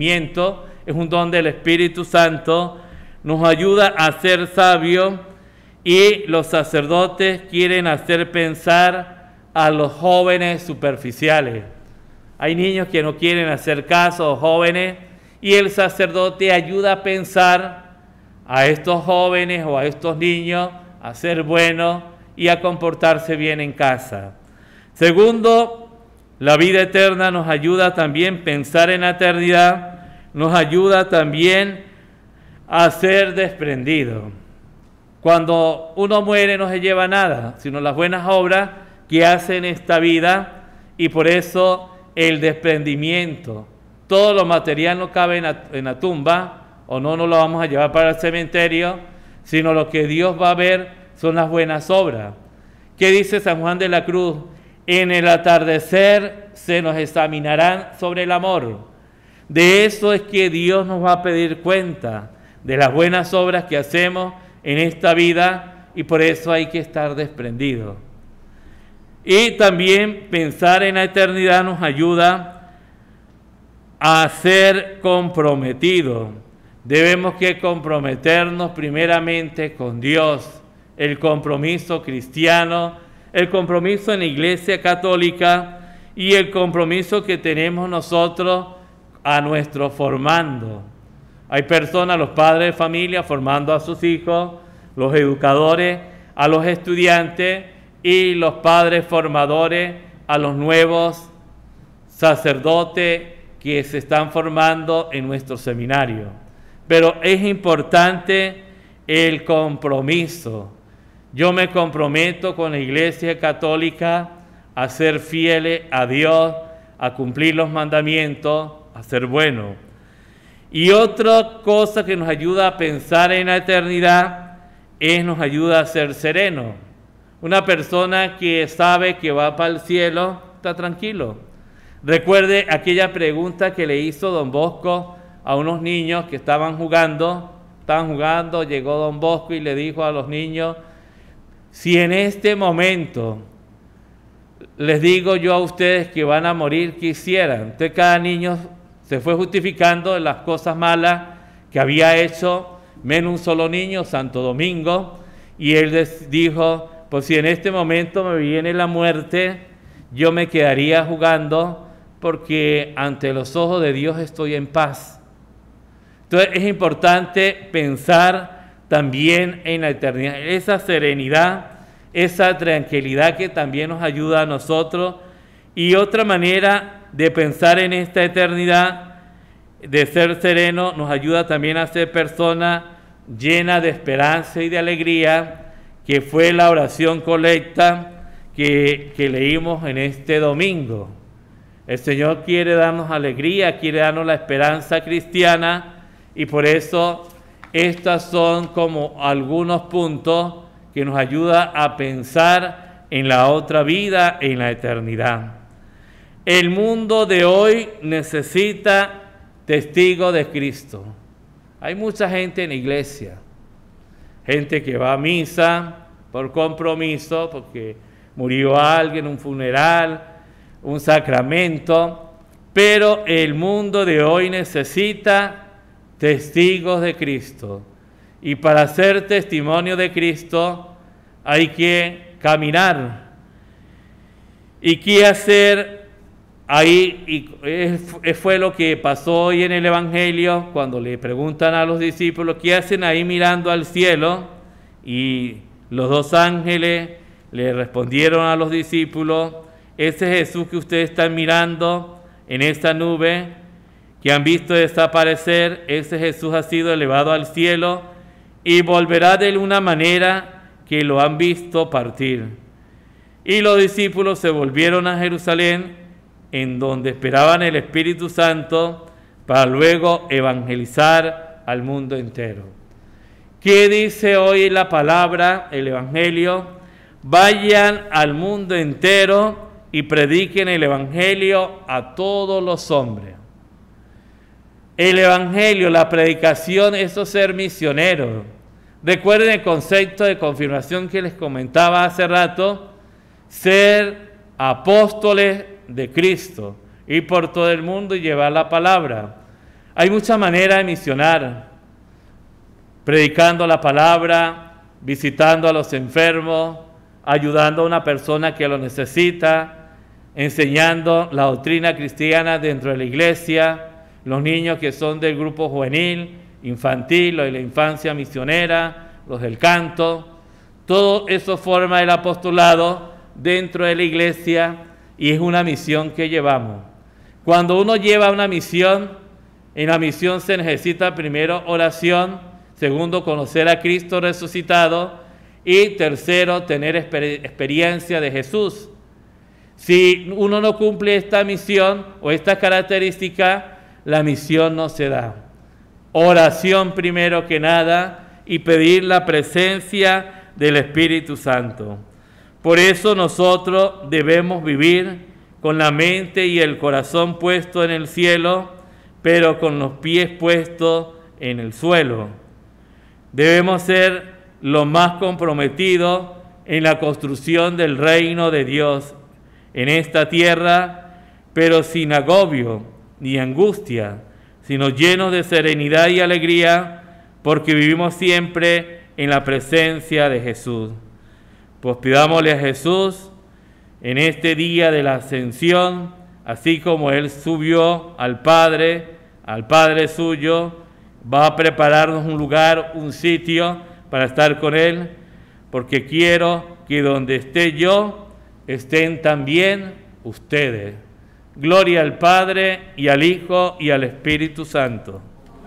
entendimiento, es un don del Espíritu Santo, nos ayuda a ser sabios y los sacerdotes quieren hacer pensar a los jóvenes superficiales. Hay niños que no quieren hacer caso a los jóvenes y el sacerdote ayuda a pensar a estos jóvenes o a estos niños a ser buenos y a comportarse bien en casa. Segundo, la vida eterna nos ayuda también a pensar en la eternidad, nos ayuda también a ser desprendido. Cuando uno muere no se lleva nada, sino las buenas obras que hace en esta vida, y por eso el desprendimiento. Todo lo material no cabe en la tumba, o no nos lo vamos a llevar para el cementerio, sino lo que Dios va a ver son las buenas obras. ¿Qué dice San Juan de la Cruz? En el atardecer se nos examinarán sobre el amor. De eso es que Dios nos va a pedir cuenta, de las buenas obras que hacemos en esta vida, y por eso hay que estar desprendidos. Y también pensar en la eternidad nos ayuda a ser comprometidos. Debemos que comprometernos primeramente con Dios, el compromiso cristiano, el compromiso en la Iglesia Católica y el compromiso que tenemos nosotros a nuestro formando. Hay personas, los padres de familia formando a sus hijos, los educadores a los estudiantes y los padres formadores a los nuevos sacerdotes que se están formando en nuestro seminario. Pero es importante el compromiso. Yo me comprometo con la Iglesia Católica a ser fieles a Dios, a cumplir los mandamientos, a ser bueno. Y otra cosa que nos ayuda a pensar en la eternidad nos ayuda a ser serenos. Una persona que sabe que va para el cielo está tranquilo. Recuerde aquella pregunta que le hizo don Bosco a unos niños que estaban jugando, llegó don Bosco y le dijo a los niños: si en este momento les digo yo a ustedes que van a morir, ¿qué hicieran? Entonces cada niño se fue justificando en las cosas malas que había hecho, menos un solo niño, Santo Domingo, y él les dijo: pues si en este momento me viene la muerte, yo me quedaría jugando porque ante los ojos de Dios estoy en paz. Entonces es importante pensar también en la eternidad, esa serenidad, esa tranquilidad que también nos ayuda a nosotros. Y otra manera de pensar en esta eternidad, de ser sereno, nos ayuda también a ser personas llenas de esperanza y de alegría, que fue la oración colecta que leímos en este domingo. El Señor quiere darnos alegría, quiere darnos la esperanza cristiana, y por eso estos son como algunos puntos que nos ayudan a pensar en la otra vida, en la eternidad. El mundo de hoy necesita testigos de Cristo. Hay mucha gente en la iglesia, gente que va a misa por compromiso, porque murió alguien, un funeral, un sacramento, pero el mundo de hoy necesita testigos de Cristo. Y para ser testimonio de Cristo hay que caminar. ¿Y qué hacer ahí? Y fue lo que pasó hoy en el Evangelio, cuando le preguntan a los discípulos: ¿qué hacen ahí mirando al cielo? Y los dos ángeles le respondieron a los discípulos: ese Jesús que ustedes están mirando en esta nube, que han visto desaparecer, ese Jesús ha sido elevado al cielo y volverá de una manera que lo han visto partir. Y los discípulos se volvieron a Jerusalén, en donde esperaban el Espíritu Santo, para luego evangelizar al mundo entero. ¿Qué dice hoy la palabra, el Evangelio? Vayan al mundo entero y prediquen el Evangelio a todos los hombres. El Evangelio, la predicación, eso es ser misionero. Recuerden el concepto de confirmación que les comentaba hace rato: ser apóstoles de Cristo, ir por todo el mundo y llevar la palabra. Hay muchas maneras de misionar: predicando la palabra, visitando a los enfermos, ayudando a una persona que lo necesita, enseñando la doctrina cristiana dentro de la iglesia, los niños que son del grupo juvenil, infantil, los de la infancia misionera, los del canto. Todo eso forma el apostolado dentro de la iglesia y es una misión que llevamos. Cuando uno lleva una misión, en la misión se necesita primero oración, segundo conocer a Cristo resucitado y tercero tener experiencia de Jesús. Si uno no cumple esta misión o esta característica, la misión no se da. Oración primero que nada y pedir la presencia del Espíritu Santo. Por eso nosotros debemos vivir con la mente y el corazón puesto en el cielo, pero con los pies puestos en el suelo. Debemos ser los más comprometidos en la construcción del reino de Dios en esta tierra, pero sin agobio ni angustia, sino llenos de serenidad y alegría, porque vivimos siempre en la presencia de Jesús. Pues pidámosle a Jesús en este día de la ascensión, así como Él subió al Padre suyo, va a prepararnos un lugar, un sitio para estar con Él, porque quiero que donde esté yo, estén también ustedes. Gloria al Padre, y al Hijo, y al Espíritu Santo.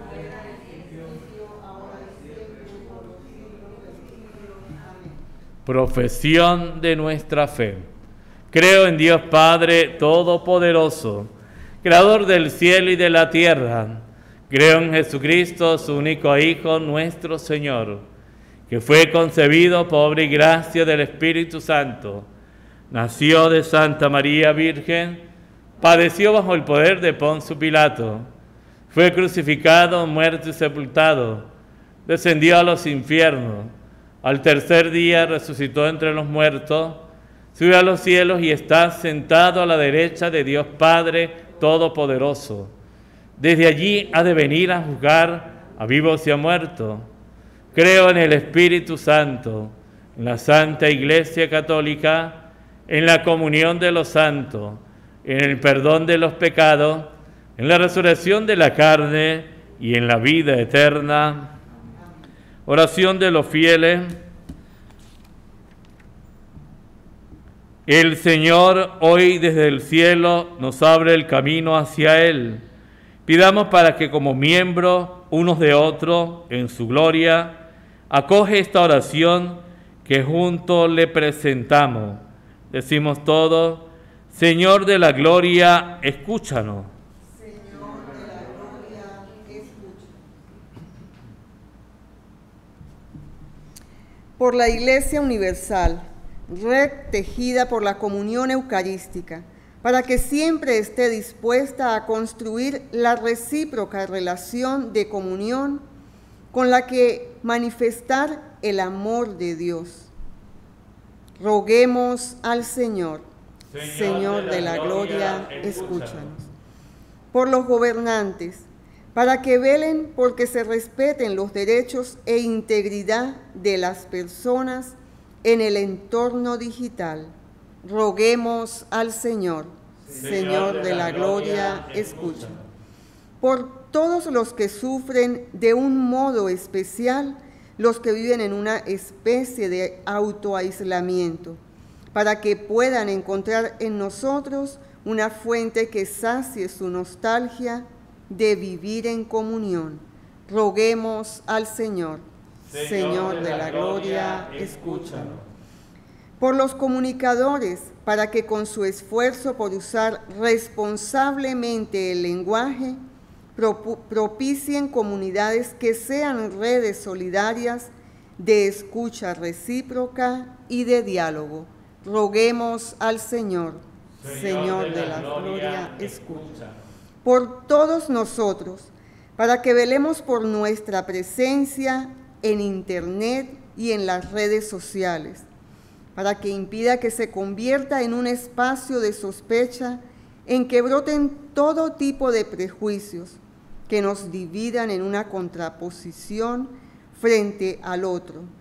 Profesión de nuestra fe. Creo en Dios Padre Todopoderoso, Creador del cielo y de la tierra. Creo en Jesucristo, su único Hijo, nuestro Señor, que fue concebido por obra y gracia del Espíritu Santo. Nació de Santa María Virgen, padeció bajo el poder de Poncio Pilato, fue crucificado, muerto y sepultado, descendió a los infiernos, al tercer día resucitó entre los muertos, subió a los cielos y está sentado a la derecha de Dios Padre Todopoderoso. Desde allí ha de venir a juzgar a vivos y a muertos. Creo en el Espíritu Santo, en la Santa Iglesia Católica, en la comunión de los santos, en el perdón de los pecados, en la resurrección de la carne y en la vida eterna. Oración de los fieles. El Señor hoy desde el cielo nos abre el camino hacia Él. Pidamos para que como miembros unos de otros en su gloria, acoge esta oración que juntos le presentamos. Decimos todos: Señor de la gloria, escúchanos. Señor de la gloria, escúchanos. Por la Iglesia Universal, red tejida por la comunión eucarística, para que siempre esté dispuesta a construir la recíproca relación de comunión con la que manifestar el amor de Dios. Roguemos al Señor. Señor de la gloria, escúchanos. Por los gobernantes, para que velen porque se respeten los derechos e integridad de las personas en el entorno digital. Roguemos al Señor. Señor de la gloria, escúchanos. Por todos los que sufren de un modo especial, los que viven en una especie de autoaislamiento, para que puedan encontrar en nosotros una fuente que sacie su nostalgia de vivir en comunión. Roguemos al Señor. Señor de la gloria, escúchanos. Por los comunicadores, para que con su esfuerzo por usar responsablemente el lenguaje, propicien comunidades que sean redes solidarias de escucha recíproca y de diálogo. Roguemos al Señor. Señor de la gloria, escúchanos. Por todos nosotros, para que velemos por nuestra presencia en Internet y en las redes sociales, para que impida que se convierta en un espacio de sospecha en que broten todo tipo de prejuicios que nos dividan en una contraposición frente al otro.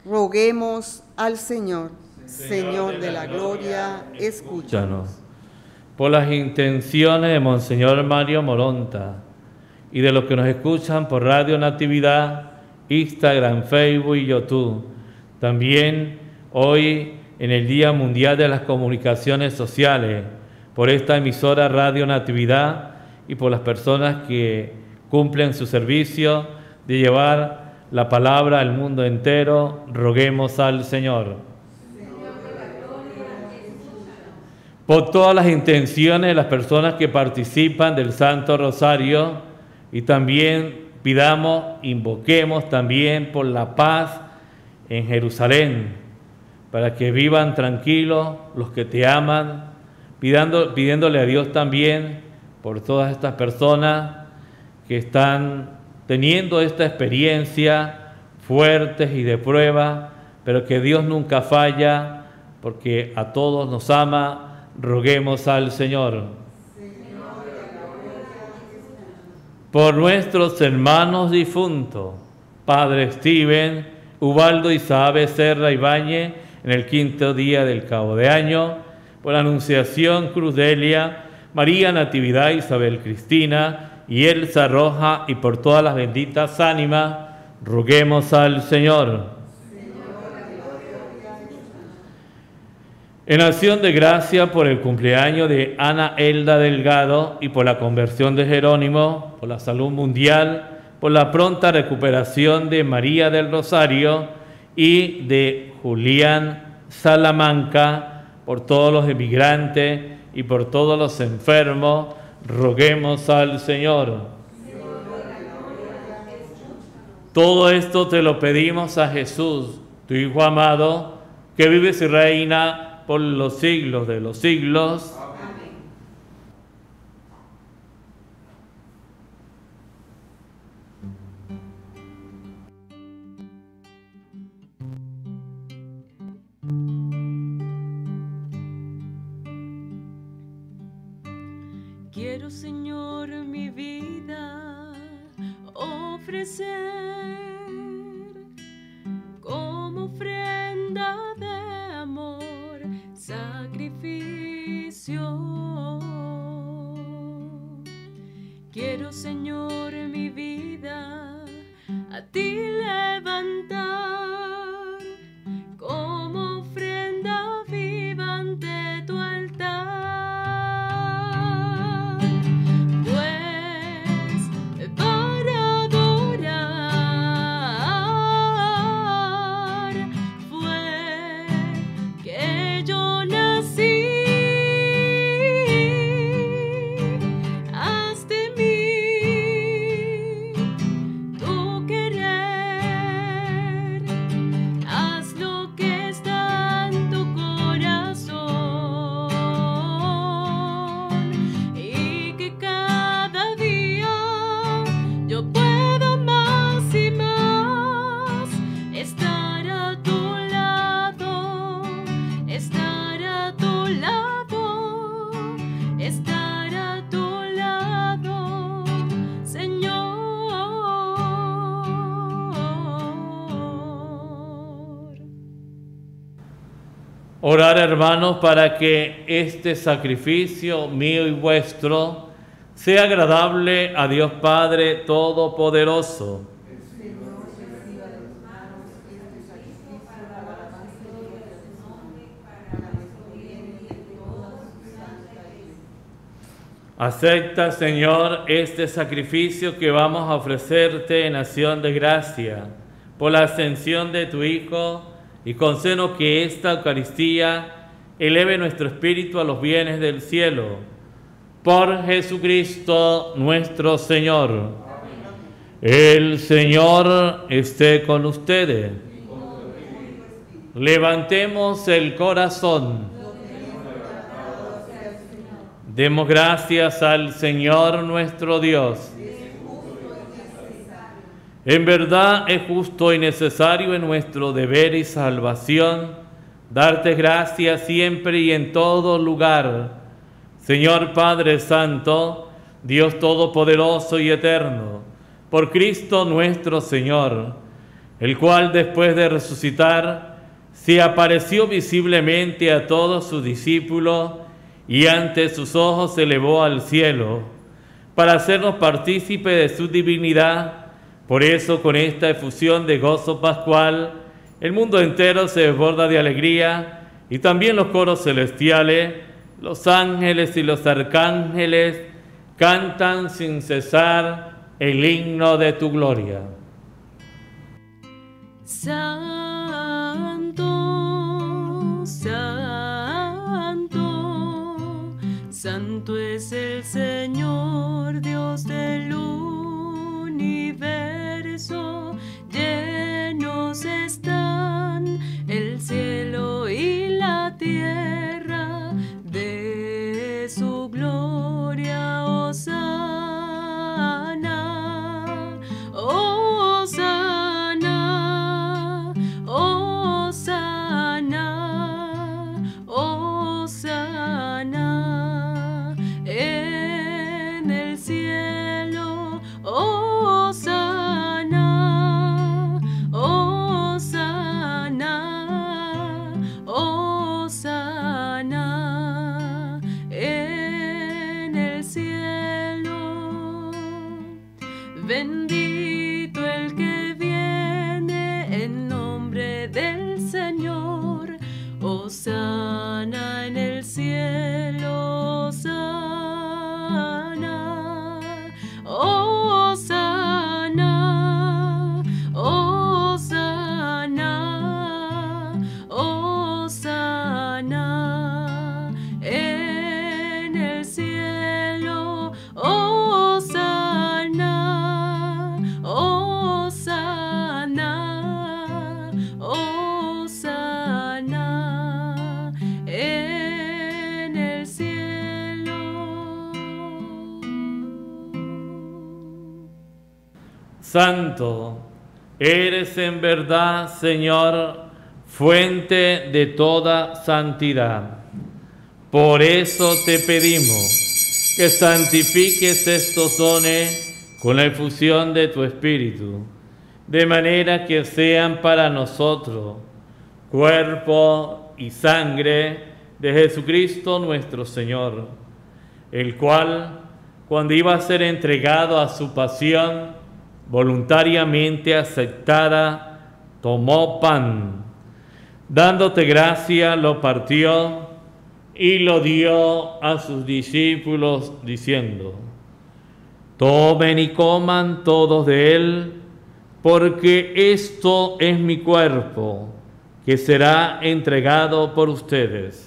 Roguemos al Señor. Señor de la gloria, escúchanos. Por las intenciones de Monseñor Mario Moronta y de los que nos escuchan por Radio Natividad, Instagram, Facebook y YouTube. También hoy, en el Día Mundial de las Comunicaciones Sociales, por esta emisora Radio Natividad y por las personas que cumplen su servicio de llevar la palabra al mundo entero, roguemos al Señor. Por todas las intenciones de las personas que participan del Santo Rosario, y también pidamos, invoquemos también por la paz en Jerusalén, para que vivan tranquilos los que te aman, pidiéndole a Dios también por todas estas personas que están teniendo esta experiencia fuertes y de prueba, pero que Dios nunca falla, porque a todos nos ama, roguemos al Señor. Por nuestros hermanos difuntos, Padre Steven, Ubaldo Isaac Becerra Ibáñez, en el 5º día del cabo de año, por la Anunciación Cruz Delia, María Natividad Isabel Cristina y Elsa Roja, y por todas las benditas ánimas, roguemos al Señor. En acción de gracia por el cumpleaños de Ana Elda Delgado y por la conversión de Jerónimo, por la salud mundial, por la pronta recuperación de María del Rosario y de Julián Salamanca, por todos los emigrantes y por todos los enfermos, roguemos al Señor. Todo esto te lo pedimos a Jesús, tu Hijo amado, que vives y reina por los siglos de los siglos. Amén. Quiero, Señor, mi vida ofrecer como ofrenda de amor, sacrificio. Quiero, Señor, mi vida a ti levantar como ofrenda viva ante tu altar, pues para adorar fue que yo nací. Haz de mí tu querer, haz lo que está en tu corazón, y que cada día yo pueda más y más estar a tu lado, estar a tu lado, estar a tu lado, Señor. Orar, hermanos, para que este sacrificio mío y vuestro sea agradable a Dios Padre Todopoderoso. Acepta, Señor, este sacrificio que vamos a ofrecerte en acción de gracia por la ascensión de tu Hijo, y concédenos que esta Eucaristía eleve nuestro espíritu a los bienes del cielo. Por Jesucristo nuestro Señor. El Señor esté con ustedes. Levantemos el corazón. Demos gracias al Señor nuestro Dios. En verdad es justo y necesario en nuestro deber y salvación darte gracias siempre y en todo lugar, Señor Padre Santo, Dios Todopoderoso y Eterno, por Cristo nuestro Señor, el cual después de resucitar se apareció visiblemente a todos sus discípulos y ante sus ojos se elevó al cielo para hacernos partícipes de su divinidad. Por eso, con esta efusión de gozo pascual, el mundo entero se desborda de alegría, y también los coros celestiales, los ángeles y los arcángeles cantan sin cesar el himno de tu gloria. Santo, santo, santo es el Señor, Dios del universo. Llenos están el cielo y la tierra de su gloria. Hosana, hosana, hosana, hosana en el cielo. Hosana, hosana, hosana en el cielo. Bendito el que viene en nombre del Señor. Hosana en el cielo. Hosana, hosana, hosana, hosana en el cielo. Hosana, hosana, hosana en el cielo. Santo, eres en verdad, Señor, fuente de toda santidad. Por eso te pedimos que santifiques estos dones con la efusión de tu Espíritu, de manera que sean para nosotros cuerpo y sangre de Jesucristo nuestro Señor, el cual, cuando iba a ser entregado a su pasión, voluntariamente aceptada, tomó pan, dándote gracia, lo partió y lo dio a sus discípulos, diciendo: tomen y coman todos de él, porque esto es mi cuerpo, que será entregado por ustedes.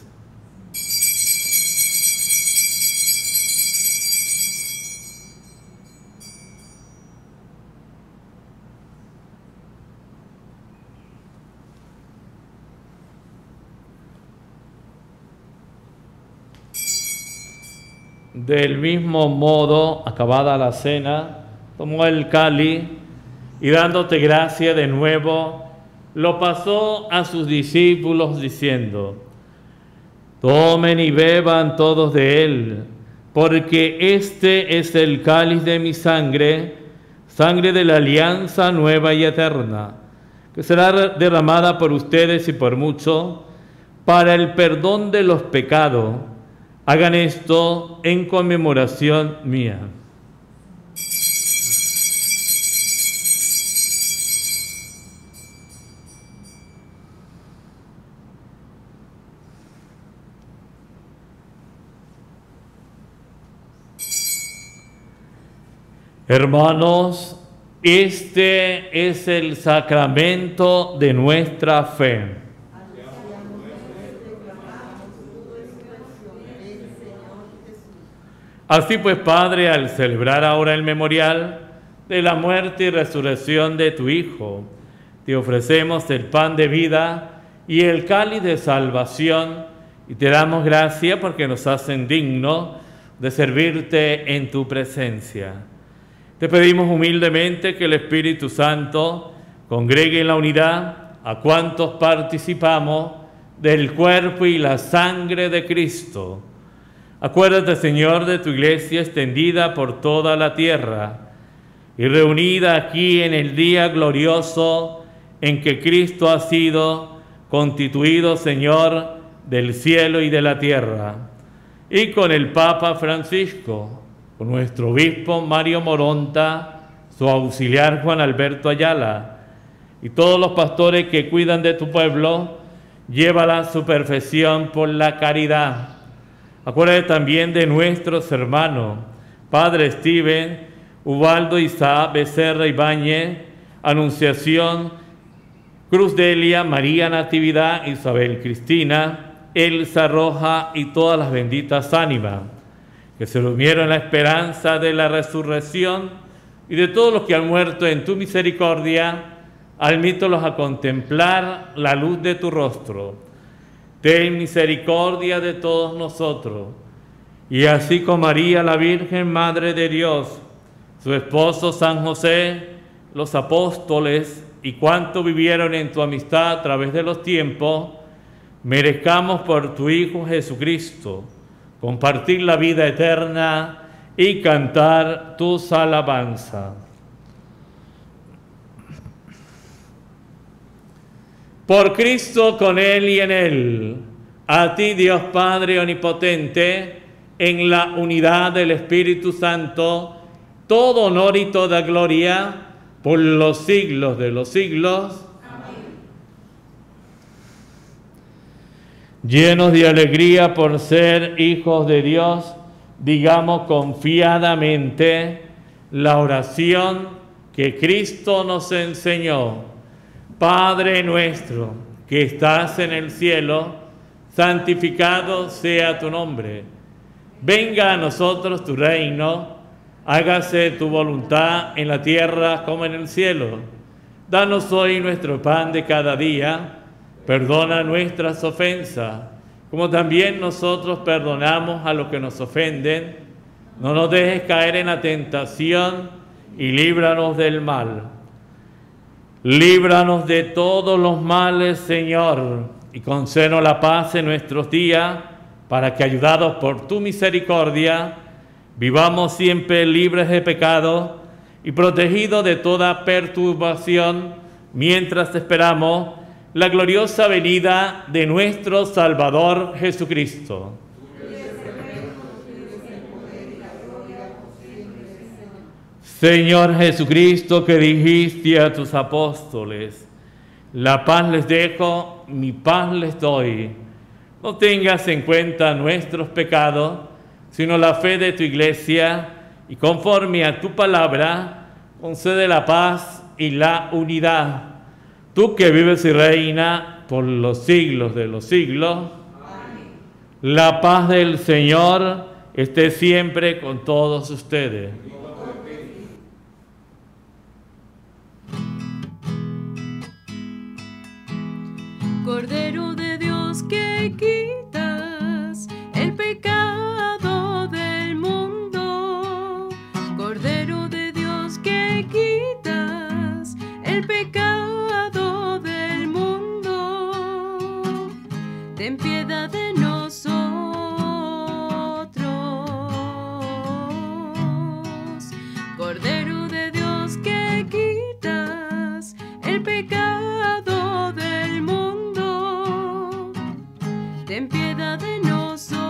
Del mismo modo, acabada la cena, tomó el cáliz y dándote gracia de nuevo, lo pasó a sus discípulos diciendo: tomen y beban todos de él, porque este es el cáliz de mi sangre, sangre de la alianza nueva y eterna, que será derramada por ustedes y por muchos para el perdón de los pecados. Hagan esto en conmemoración mía. Hermanos, este es el sacramento de nuestra fe. Así pues, Padre, al celebrar ahora el memorial de la muerte y resurrección de tu Hijo, te ofrecemos el pan de vida y el cáliz de salvación, y te damos gracias porque nos hacen dignos de servirte en tu presencia. Te pedimos humildemente que el Espíritu Santo congregue en la unidad a cuantos participamos del cuerpo y la sangre de Cristo. Acuérdate, Señor, de tu iglesia extendida por toda la tierra y reunida aquí en el día glorioso en que Cristo ha sido constituido Señor del cielo y de la tierra, y con el Papa Francisco, con nuestro obispo Mario Moronta, su auxiliar Juan Alberto Ayala, y todos los pastores que cuidan de tu pueblo, llévala a su perfección por la caridad. Acuérdate también de nuestros hermanos, Padre Steven, Ubaldo Isaac Becerra Ibáñez, Anunciación, Cruz Delia, María Natividad, Isabel Cristina, Elsa Roja y todas las benditas ánimas que se durmieron en la esperanza de la resurrección, y de todos los que han muerto en tu misericordia, admítelos a contemplar la luz de tu rostro. Ten misericordia de todos nosotros, y así con María la Virgen Madre de Dios, su esposo San José, los apóstoles y cuantos vivieron en tu amistad a través de los tiempos, merezcamos por tu Hijo Jesucristo compartir la vida eterna y cantar tus alabanzas. Por Cristo, con Él y en Él, a ti Dios Padre Omnipotente, en la unidad del Espíritu Santo, todo honor y toda gloria por los siglos de los siglos. Llenos de alegría por ser hijos de Dios, digamos confiadamente la oración que Cristo nos enseñó. Padre nuestro, que estás en el cielo, santificado sea tu nombre. Venga a nosotros tu reino, hágase tu voluntad en la tierra como en el cielo. Danos hoy nuestro pan de cada día. Perdona nuestras ofensas, como también nosotros perdonamos a los que nos ofenden. No nos dejes caer en la tentación y líbranos del mal. Líbranos de todos los males, Señor, y concédenos la paz en nuestros días, para que, ayudados por tu misericordia, vivamos siempre libres de pecado y protegidos de toda perturbación, mientras esperamos la gloriosa venida de nuestro Salvador Jesucristo. Señor Jesucristo, que dijiste a tus apóstoles, la paz les dejo, mi paz les doy. No tengas en cuenta nuestros pecados, sino la fe de tu iglesia, y conforme a tu palabra, concede la paz y la unidad. Tú que vives y reinas por los siglos de los siglos. Amén. La paz del Señor esté siempre con todos ustedes. Cordero de Dios, que quitas el pecado del mundo. Cordero de Dios, que quitas el pecado del mundo. Ten piedad de nosotros. Cordero de Dios, que quitas el pecado del mundo. Ten piedad de nosotros.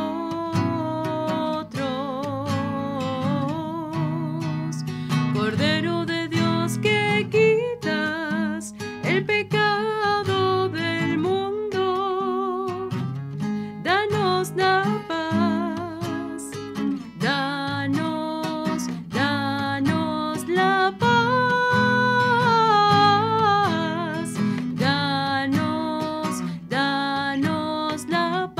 Cordero de Dios, que quitas el pecado del mundo. Danos la paz. Danos la paz. Danos la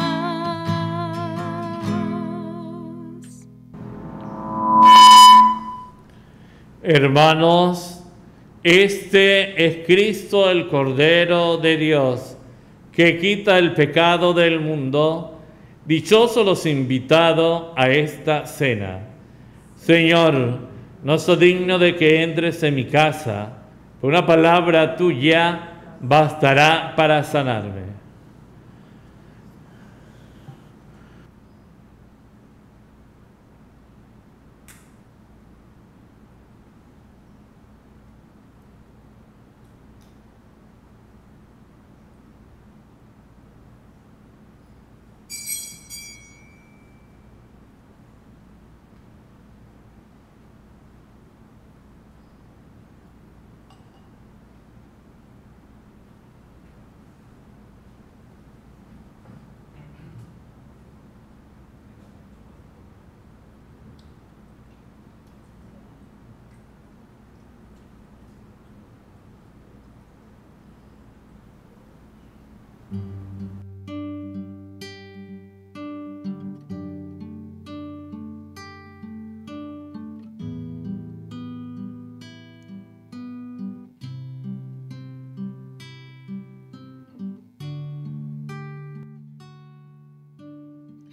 paz. Hermanos, este es Cristo, el Cordero de Dios, que quita el pecado del mundo. Dichosos los invitados a esta cena. Señor, no soy digno de que entres en mi casa, pero una palabra tuya bastará para sanarme.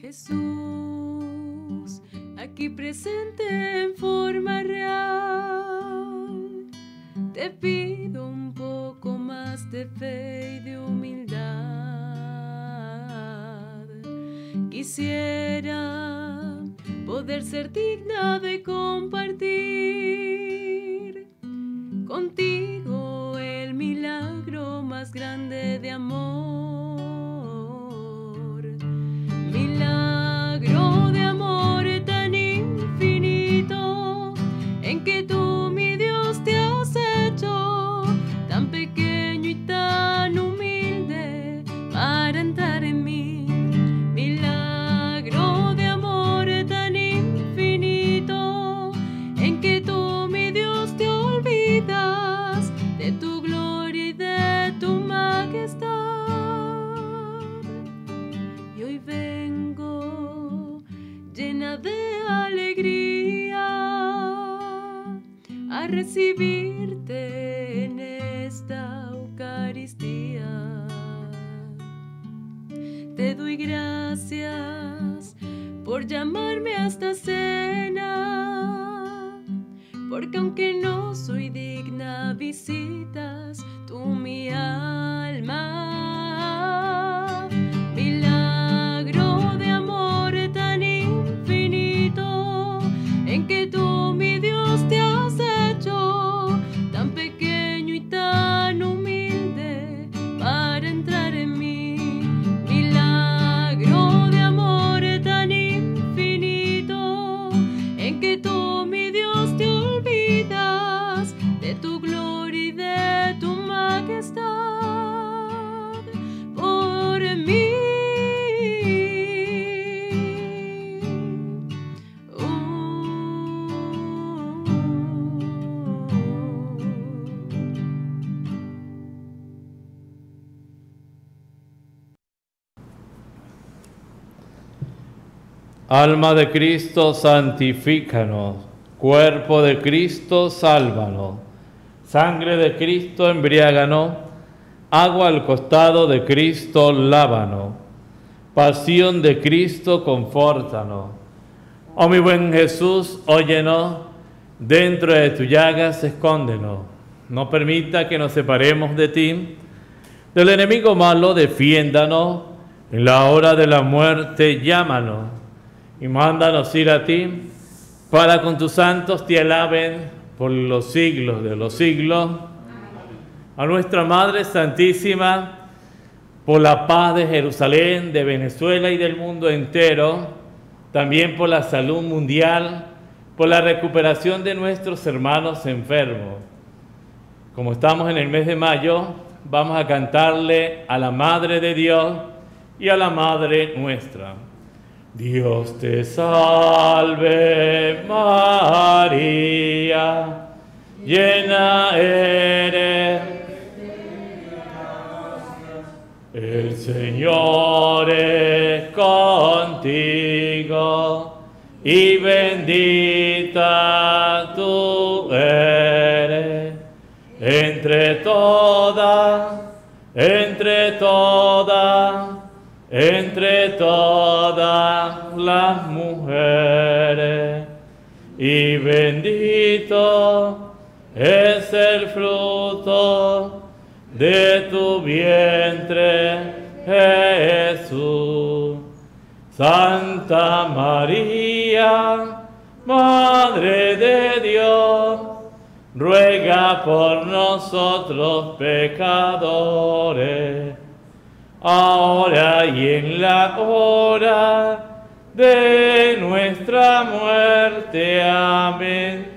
Jesús, aquí presente en forma real, te pido un poco más de fe y de humildad. Quisiera poder ser digna de compartir contigo el milagro más grande de amor. Milagro de amor tan infinito, en que tú, mi Dios, te has hecho tan pequeño y tan humilde para entrar en mí. Milagro de amor tan infinito, en que tú, mi Dios, te olvidas de tu gloria y de tu majestad. Y hoy vengo llena de alegría a recibirte en esta Eucaristía. Te doy gracias por llamarme a esta cena, porque aunque no soy digna, visitas tú mi alma. Milagro de amor tan infinito, en que tú, mi Dios, te has hecho tan pequeño y tan humilde para entrar en mí. Milagro de amor tan infinito, en que tú, mi Dios, te olvidas de tu gloria y de tu majestad por mí. Alma de Cristo, santifícanos. Cuerpo de Cristo, sálvanos. Sangre de Cristo, embriáganos. Agua al costado de Cristo, lávanos. Pasión de Cristo, confórtanos. Oh mi buen Jesús, óyenos. Dentro de tu llagas, escóndenos. No permita que nos separemos de ti. Del enemigo malo, defiéndanos. En la hora de la muerte, llámanos. Y mándanos ir a ti, para con tus santos te alaben por los siglos de los siglos. A nuestra Madre Santísima, por la paz de Jerusalén, de Venezuela y del mundo entero, también por la salud mundial, por la recuperación de nuestros hermanos enfermos. Como estamos en el mes de mayo, vamos a cantarle a la Madre de Dios y a la Madre nuestra. Dios te salve María, llena eres, el Señor es contigo y bendita tú eres entre todas las mujeres, y bendito es el fruto de tu vientre, Jesús. Santa María, Madre de Dios, ruega por nosotros pecadores, ahora y en la hora de nuestra muerte. Amén.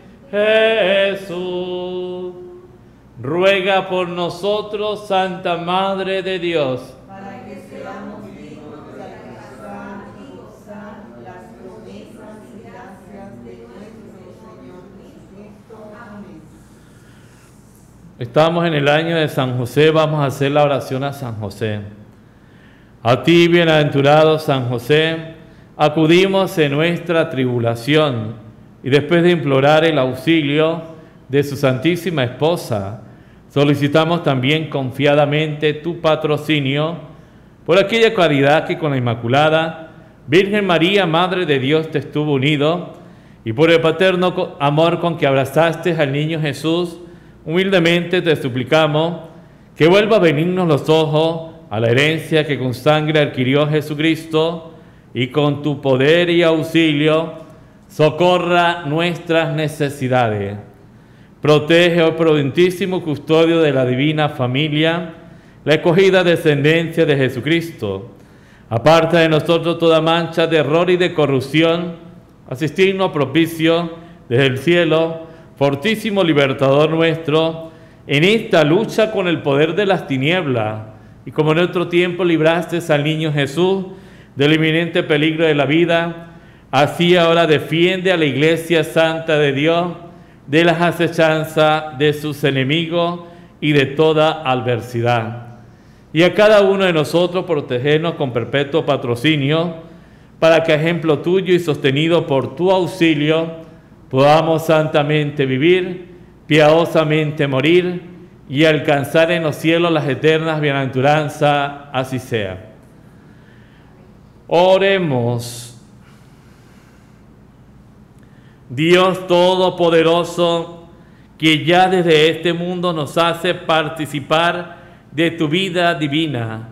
Jesús, ruega por nosotros, Santa Madre de Dios, para que seamos dignos de alcanzar y gozar las promesas y gracias de nuestro Señor Jesucristo. Amén. Estamos en el año de San José, vamos a hacer la oración a San José. A ti, bienaventurado San José, acudimos en nuestra tribulación y después de implorar el auxilio de su Santísima Esposa, solicitamos también confiadamente tu patrocinio por aquella caridad que con la Inmaculada Virgen María, Madre de Dios, te estuvo unido, y por el paterno amor con que abrazaste al niño Jesús, humildemente te suplicamos que vuelva a venirnos los ojos a la herencia que con sangre adquirió Jesucristo, y con tu poder y auxilio socorra nuestras necesidades. Protege, oh prudentísimo custodio de la divina familia, la escogida descendencia de Jesucristo. Aparta de nosotros toda mancha de error y de corrupción, asistirnos propicio desde el cielo, fortísimo libertador nuestro, en esta lucha con el poder de las tinieblas, y como en otro tiempo libraste al niño Jesús del inminente peligro de la vida, así ahora defiende a la Iglesia Santa de Dios de las acechanzas de sus enemigos y de toda adversidad. Y a cada uno de nosotros protegernos con perpetuo patrocinio, para que, a ejemplo tuyo y sostenido por tu auxilio, podamos santamente vivir, piadosamente morir y alcanzar en los cielos las eternas bienaventuranzas, así sea. Oremos. Dios Todopoderoso, que ya desde este mundo nos hace participar de tu vida divina,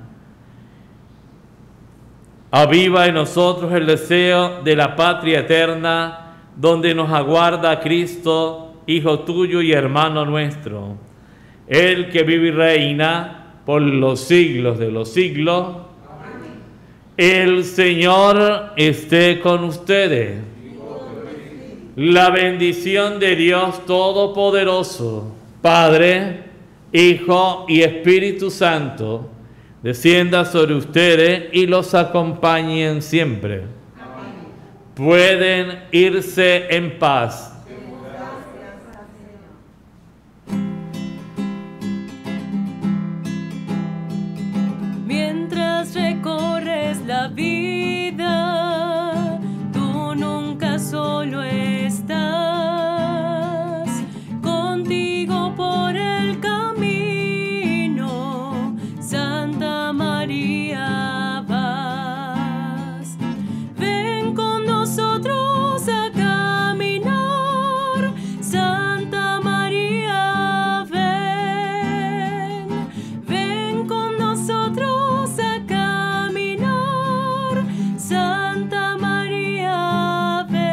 aviva en nosotros el deseo de la patria eterna, donde nos aguarda Cristo, Hijo tuyo y hermano nuestro, Él que vive y reina por los siglos de los siglos. Amén. El Señor esté con ustedes. La bendición de Dios Todopoderoso, Padre, Hijo y Espíritu Santo, descienda sobre ustedes y los acompañen siempre. Amén. Pueden irse en paz. Mientras recorres la vida, tú nunca solo estás. Contigo por el camino, Santa María vas. Ven con nosotros a caminar, Santa María ven. Ven con nosotros a caminar, Santa María ven.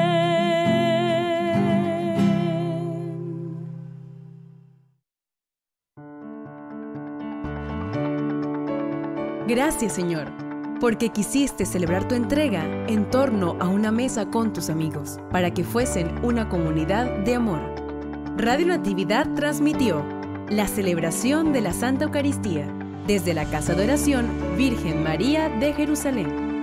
Gracias, Señor, porque quisiste celebrar tu entrega en torno a una mesa con tus amigos, para que fuesen una comunidad de amor. Radio Natividad transmitió la celebración de la Santa Eucaristía desde la Casa de Oración Virgen María de Jerusalén.